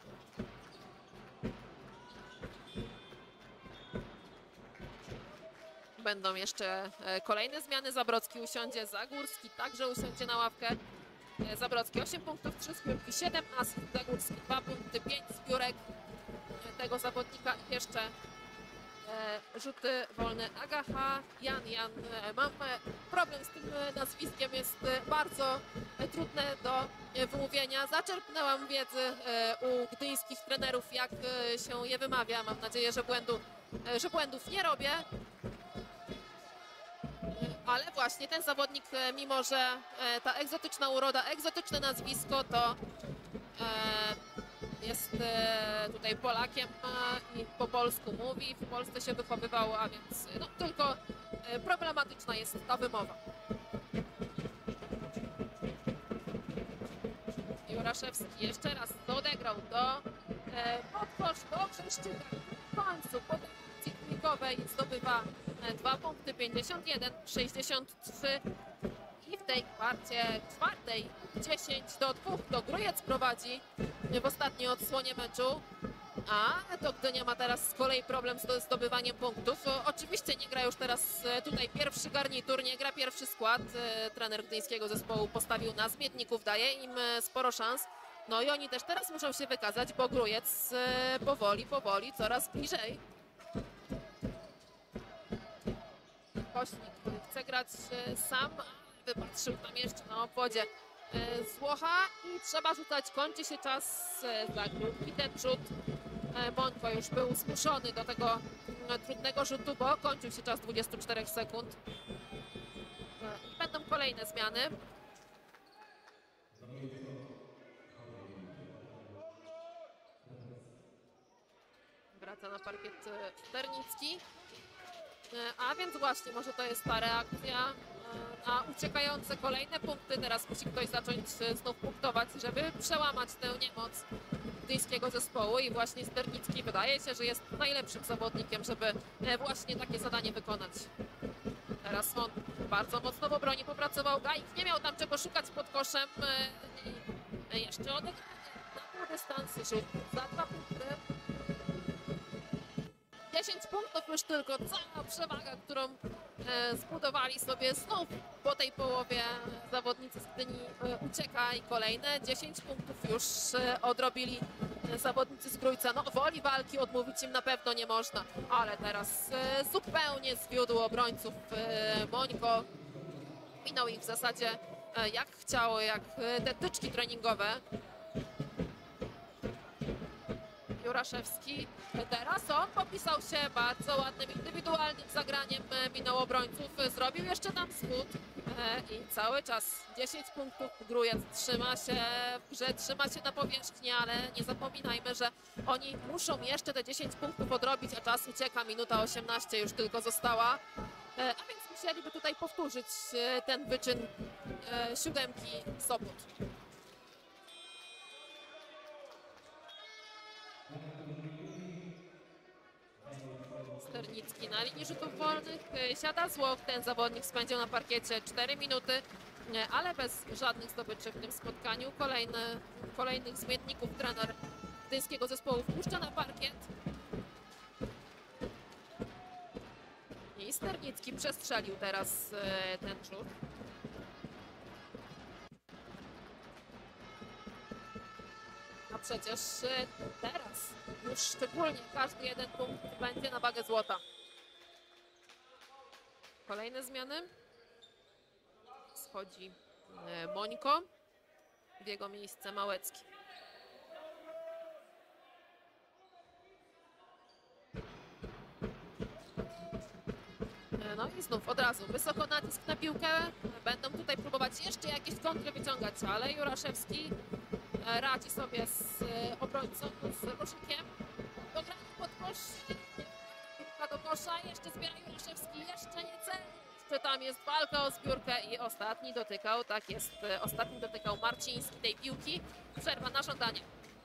Będą jeszcze kolejne zmiany. Zabrodzki usiądzie, Zagórski także usiądzie na ławkę. Zabrodzki 8 punktów, 3 zbiórki, 7 asyst, Zagórski 2 punkty, 5 zbiórek tego zawodnika i jeszcze rzuty wolne. Agaha, Jan. Mam problem z tym nazwiskiem, jest bardzo trudne do wymówienia. Zaczerpnęłam wiedzy u gdyńskich trenerów, jak się je wymawia. Mam nadzieję, że błędów nie robię. Ale właśnie ten zawodnik, mimo że ta egzotyczna uroda, egzotyczne nazwisko, to jest tutaj Polakiem i po polsku mówi, w Polsce się wychowywał, a więc no, tylko problematyczna jest ta wymowa. Juraszewski jeszcze raz odegrał do podkosz, do Grzeszczyka. W końcu po akcji trójkowej zdobywa 2 punkty, 51-63 i w tej kwarcie czwartej 10-2 to Grójec prowadzi w ostatniej odsłonie meczu, a to Gdynia ma teraz z kolei problem z zdobywaniem punktów. Oczywiście nie gra już teraz tutaj pierwszy garnitur, nie gra pierwszy skład. Trener gdyńskiego zespołu postawił na zmienników, daje im sporo szans. No i oni też teraz muszą się wykazać, bo Grójec powoli coraz bliżej. Kośnik chce grać sam, wypatrzył tam jeszcze na obwodzie Złocha i trzeba rzucać. Kończy się czas za krótki ten rzut. Bońko już był zmuszony do tego trudnego rzutu, bo kończył się czas 24 sekund. I będą kolejne zmiany. Wraca na parkiet Sternicki. A więc właśnie, może to jest ta reakcja na uciekające kolejne punkty. Teraz musi ktoś zacząć znów punktować, żeby przełamać tę niemoc gdyńskiego zespołu i właśnie Sternicki wydaje się, że jest najlepszym zawodnikiem, żeby właśnie takie zadanie wykonać. Teraz on bardzo mocno w obronie popracował. Gajik nie miał tam czego szukać pod koszem i jeszcze odegranie na pół dystansu rzut za 2 punkty. 10 punktów już tylko, cała przewaga, którą zbudowali sobie znów po tej połowie zawodnicy z Gdyni ucieka i kolejne 10 punktów już odrobili zawodnicy z Grójca. No woli walki odmówić im na pewno nie można, ale teraz zupełnie zwiódł obrońców Mońko. Minął ich w zasadzie jak chciało, jak te tyczki treningowe. Juraszewski, teraz on popisał się bardzo ładnym, indywidualnym zagraniem, minął obrońców, zrobił jeszcze tam schód i cały czas 10 punktów. Grójec trzyma się w grze, trzyma się na powierzchni, ale nie zapominajmy, że oni muszą jeszcze te 10 punktów odrobić, a czas ucieka, minuta 18 już tylko została, a więc musieliby tutaj powtórzyć ten wyczyn siódemki Sopot. Sternicki na linii rzutów wolnych, siada Złoch, ten zawodnik spędził na parkiecie 4 minuty, ale bez żadnych zdobyczy w tym spotkaniu. Kolejnych zmienników trener gdyńskiego zespołu wpuszcza na parkiet. I Sternicki przestrzelił teraz ten rzut. A przecież teraz już szczególnie każdy jeden punkt będzie na wagę złota. Kolejne zmiany. Schodzi Mońko, w jego miejsce Małecki. No i znów od razu wysoko nacisk na piłkę. Będą tutaj próbować jeszcze jakieś kontry wyciągać, ale Juraszewski radzi sobie z obrońcą, z Ruszykiem. Dogranie pod kosz, piłka do kosza, jeszcze zbiera Juraszewski, jeszcze nie cel, jeszcze tam jest walka o zbiórkę i ostatni dotykał, tak jest, ostatni dotykał Marciński tej piłki. Przerwa na żądanie.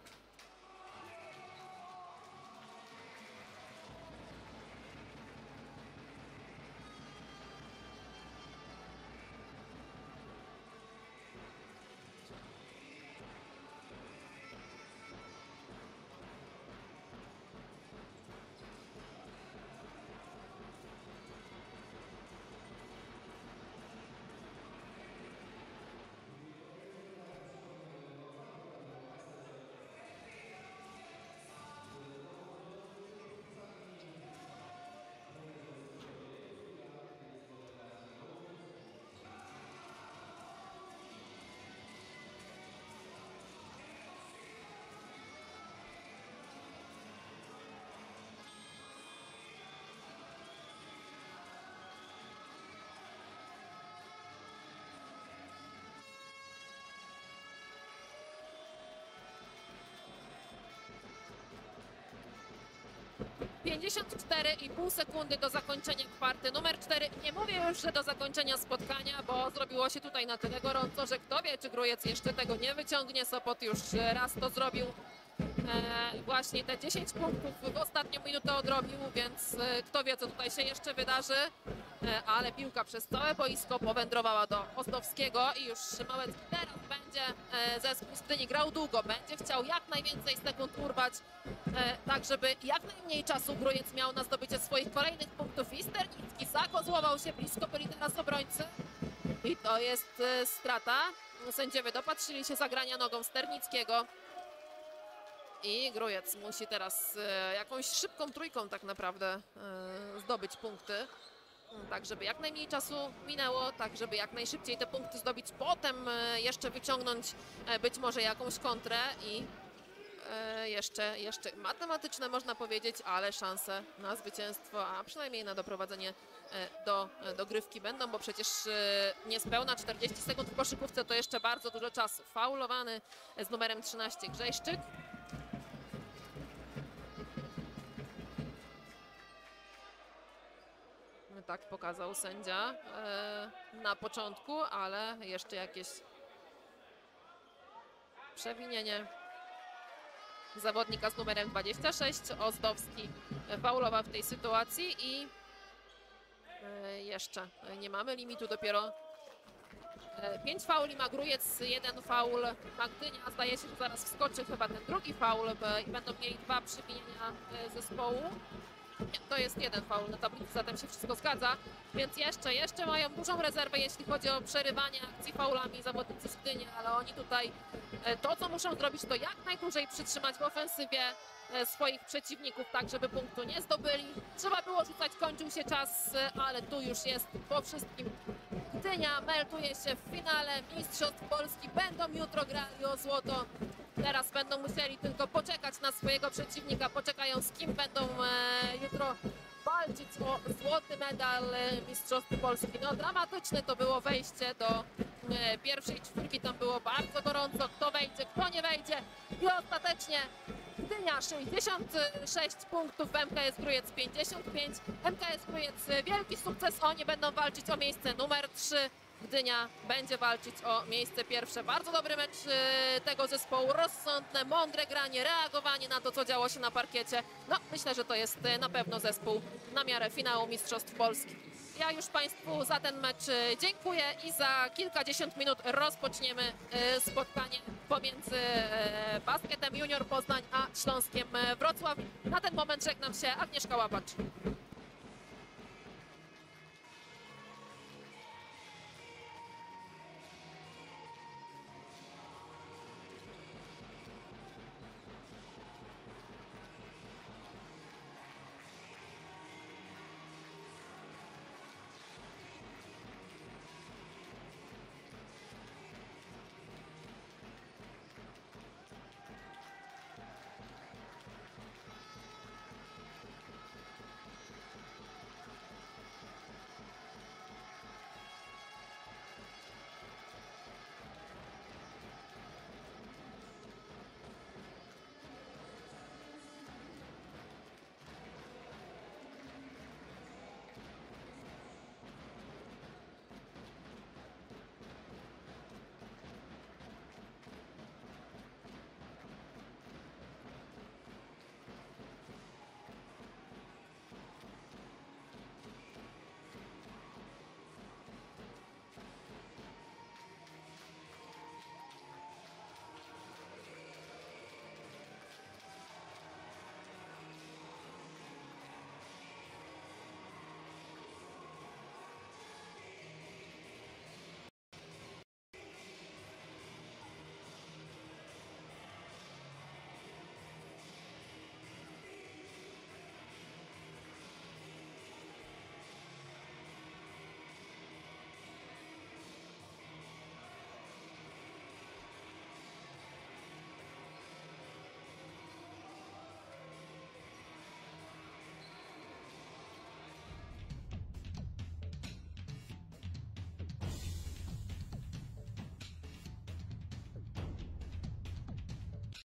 - 54,5 sekundy do zakończenia kwarty numer 4. Nie mówię już, że do zakończenia spotkania, bo zrobiło się tutaj na tyle gorąco, że kto wie, czy Grójec jeszcze tego nie wyciągnie. Sopot już raz to zrobił. Właśnie te 10 punktów w ostatnią minutę odrobił, więc kto wie, co tutaj się jeszcze wydarzy. Ale piłka przez całe boisko powędrowała do Ozdowskiego i już Małecki teraz będzie zespół z Gdyni grał długo, będzie chciał jak najwięcej sekund urwać, tak żeby jak najmniej czasu Grójec miał na zdobycie swoich kolejnych punktów. I Sternicki zakozłował się, blisko byli teraz obrońcy i to jest strata. Sędziowie dopatrzyli się zagrania nogą Sternickiego. I Grójec musi teraz jakąś szybką trójką tak naprawdę zdobyć punkty. Tak, żeby jak najmniej czasu minęło, tak, żeby jak najszybciej te punkty zdobyć. Potem jeszcze wyciągnąć być może jakąś kontrę i jeszcze matematyczne można powiedzieć, ale szanse na zwycięstwo, a przynajmniej na doprowadzenie do dogrywki będą, bo przecież niespełna 40 sekund w koszykówce to jeszcze bardzo dużo czasu. Faulowany z numerem 13 Grzejszczyk. Tak pokazał sędzia na początku, ale jeszcze jakieś przewinienie zawodnika z numerem 26. Ozdowski faulował w tej sytuacji i jeszcze nie mamy limitu, dopiero 5 fauli ma Grójec, 1 faul ma Gdynia. Zdaje się, że zaraz wskoczy chyba ten drugi faul i będą mieli 2 przewinienia zespołu. To jest 1 faul na tablicy, zatem się wszystko zgadza, więc jeszcze mają dużą rezerwę, jeśli chodzi o przerywanie akcji faulami zawodnicy z Gdyni, ale oni tutaj to, co muszą zrobić, to jak najdłużej przytrzymać w ofensywie swoich przeciwników, tak żeby punktu nie zdobyli. Trzeba było rzucać, kończył się czas, ale tu już jest po wszystkim. Gdynia melduje się w finale Mistrzostw Polski, będą jutro grali o złoto. Teraz będą musieli tylko poczekać na swojego przeciwnika, poczekają z kim będą jutro walczyć o złoty medal Mistrzostw Polski. No dramatyczne to było wejście do pierwszej czwórki, tam było bardzo gorąco, kto wejdzie, kto nie wejdzie i ostatecznie Gdynia 66 punktów, MKS Grójec 55, MKS Grójec wielki sukces, oni będą walczyć o miejsce numer 3. Gdynia będzie walczyć o miejsce pierwsze. Bardzo dobry mecz tego zespołu, rozsądne, mądre granie, reagowanie na to, co działo się na parkiecie. No, myślę, że to jest na pewno zespół na miarę finału Mistrzostw Polski. Ja już Państwu za ten mecz dziękuję i za kilkadziesiąt minut rozpoczniemy spotkanie pomiędzy Baskietem Junior Poznań a Śląskiem Wrocław. Na ten moment żegnam się, Agnieszka Łapacz.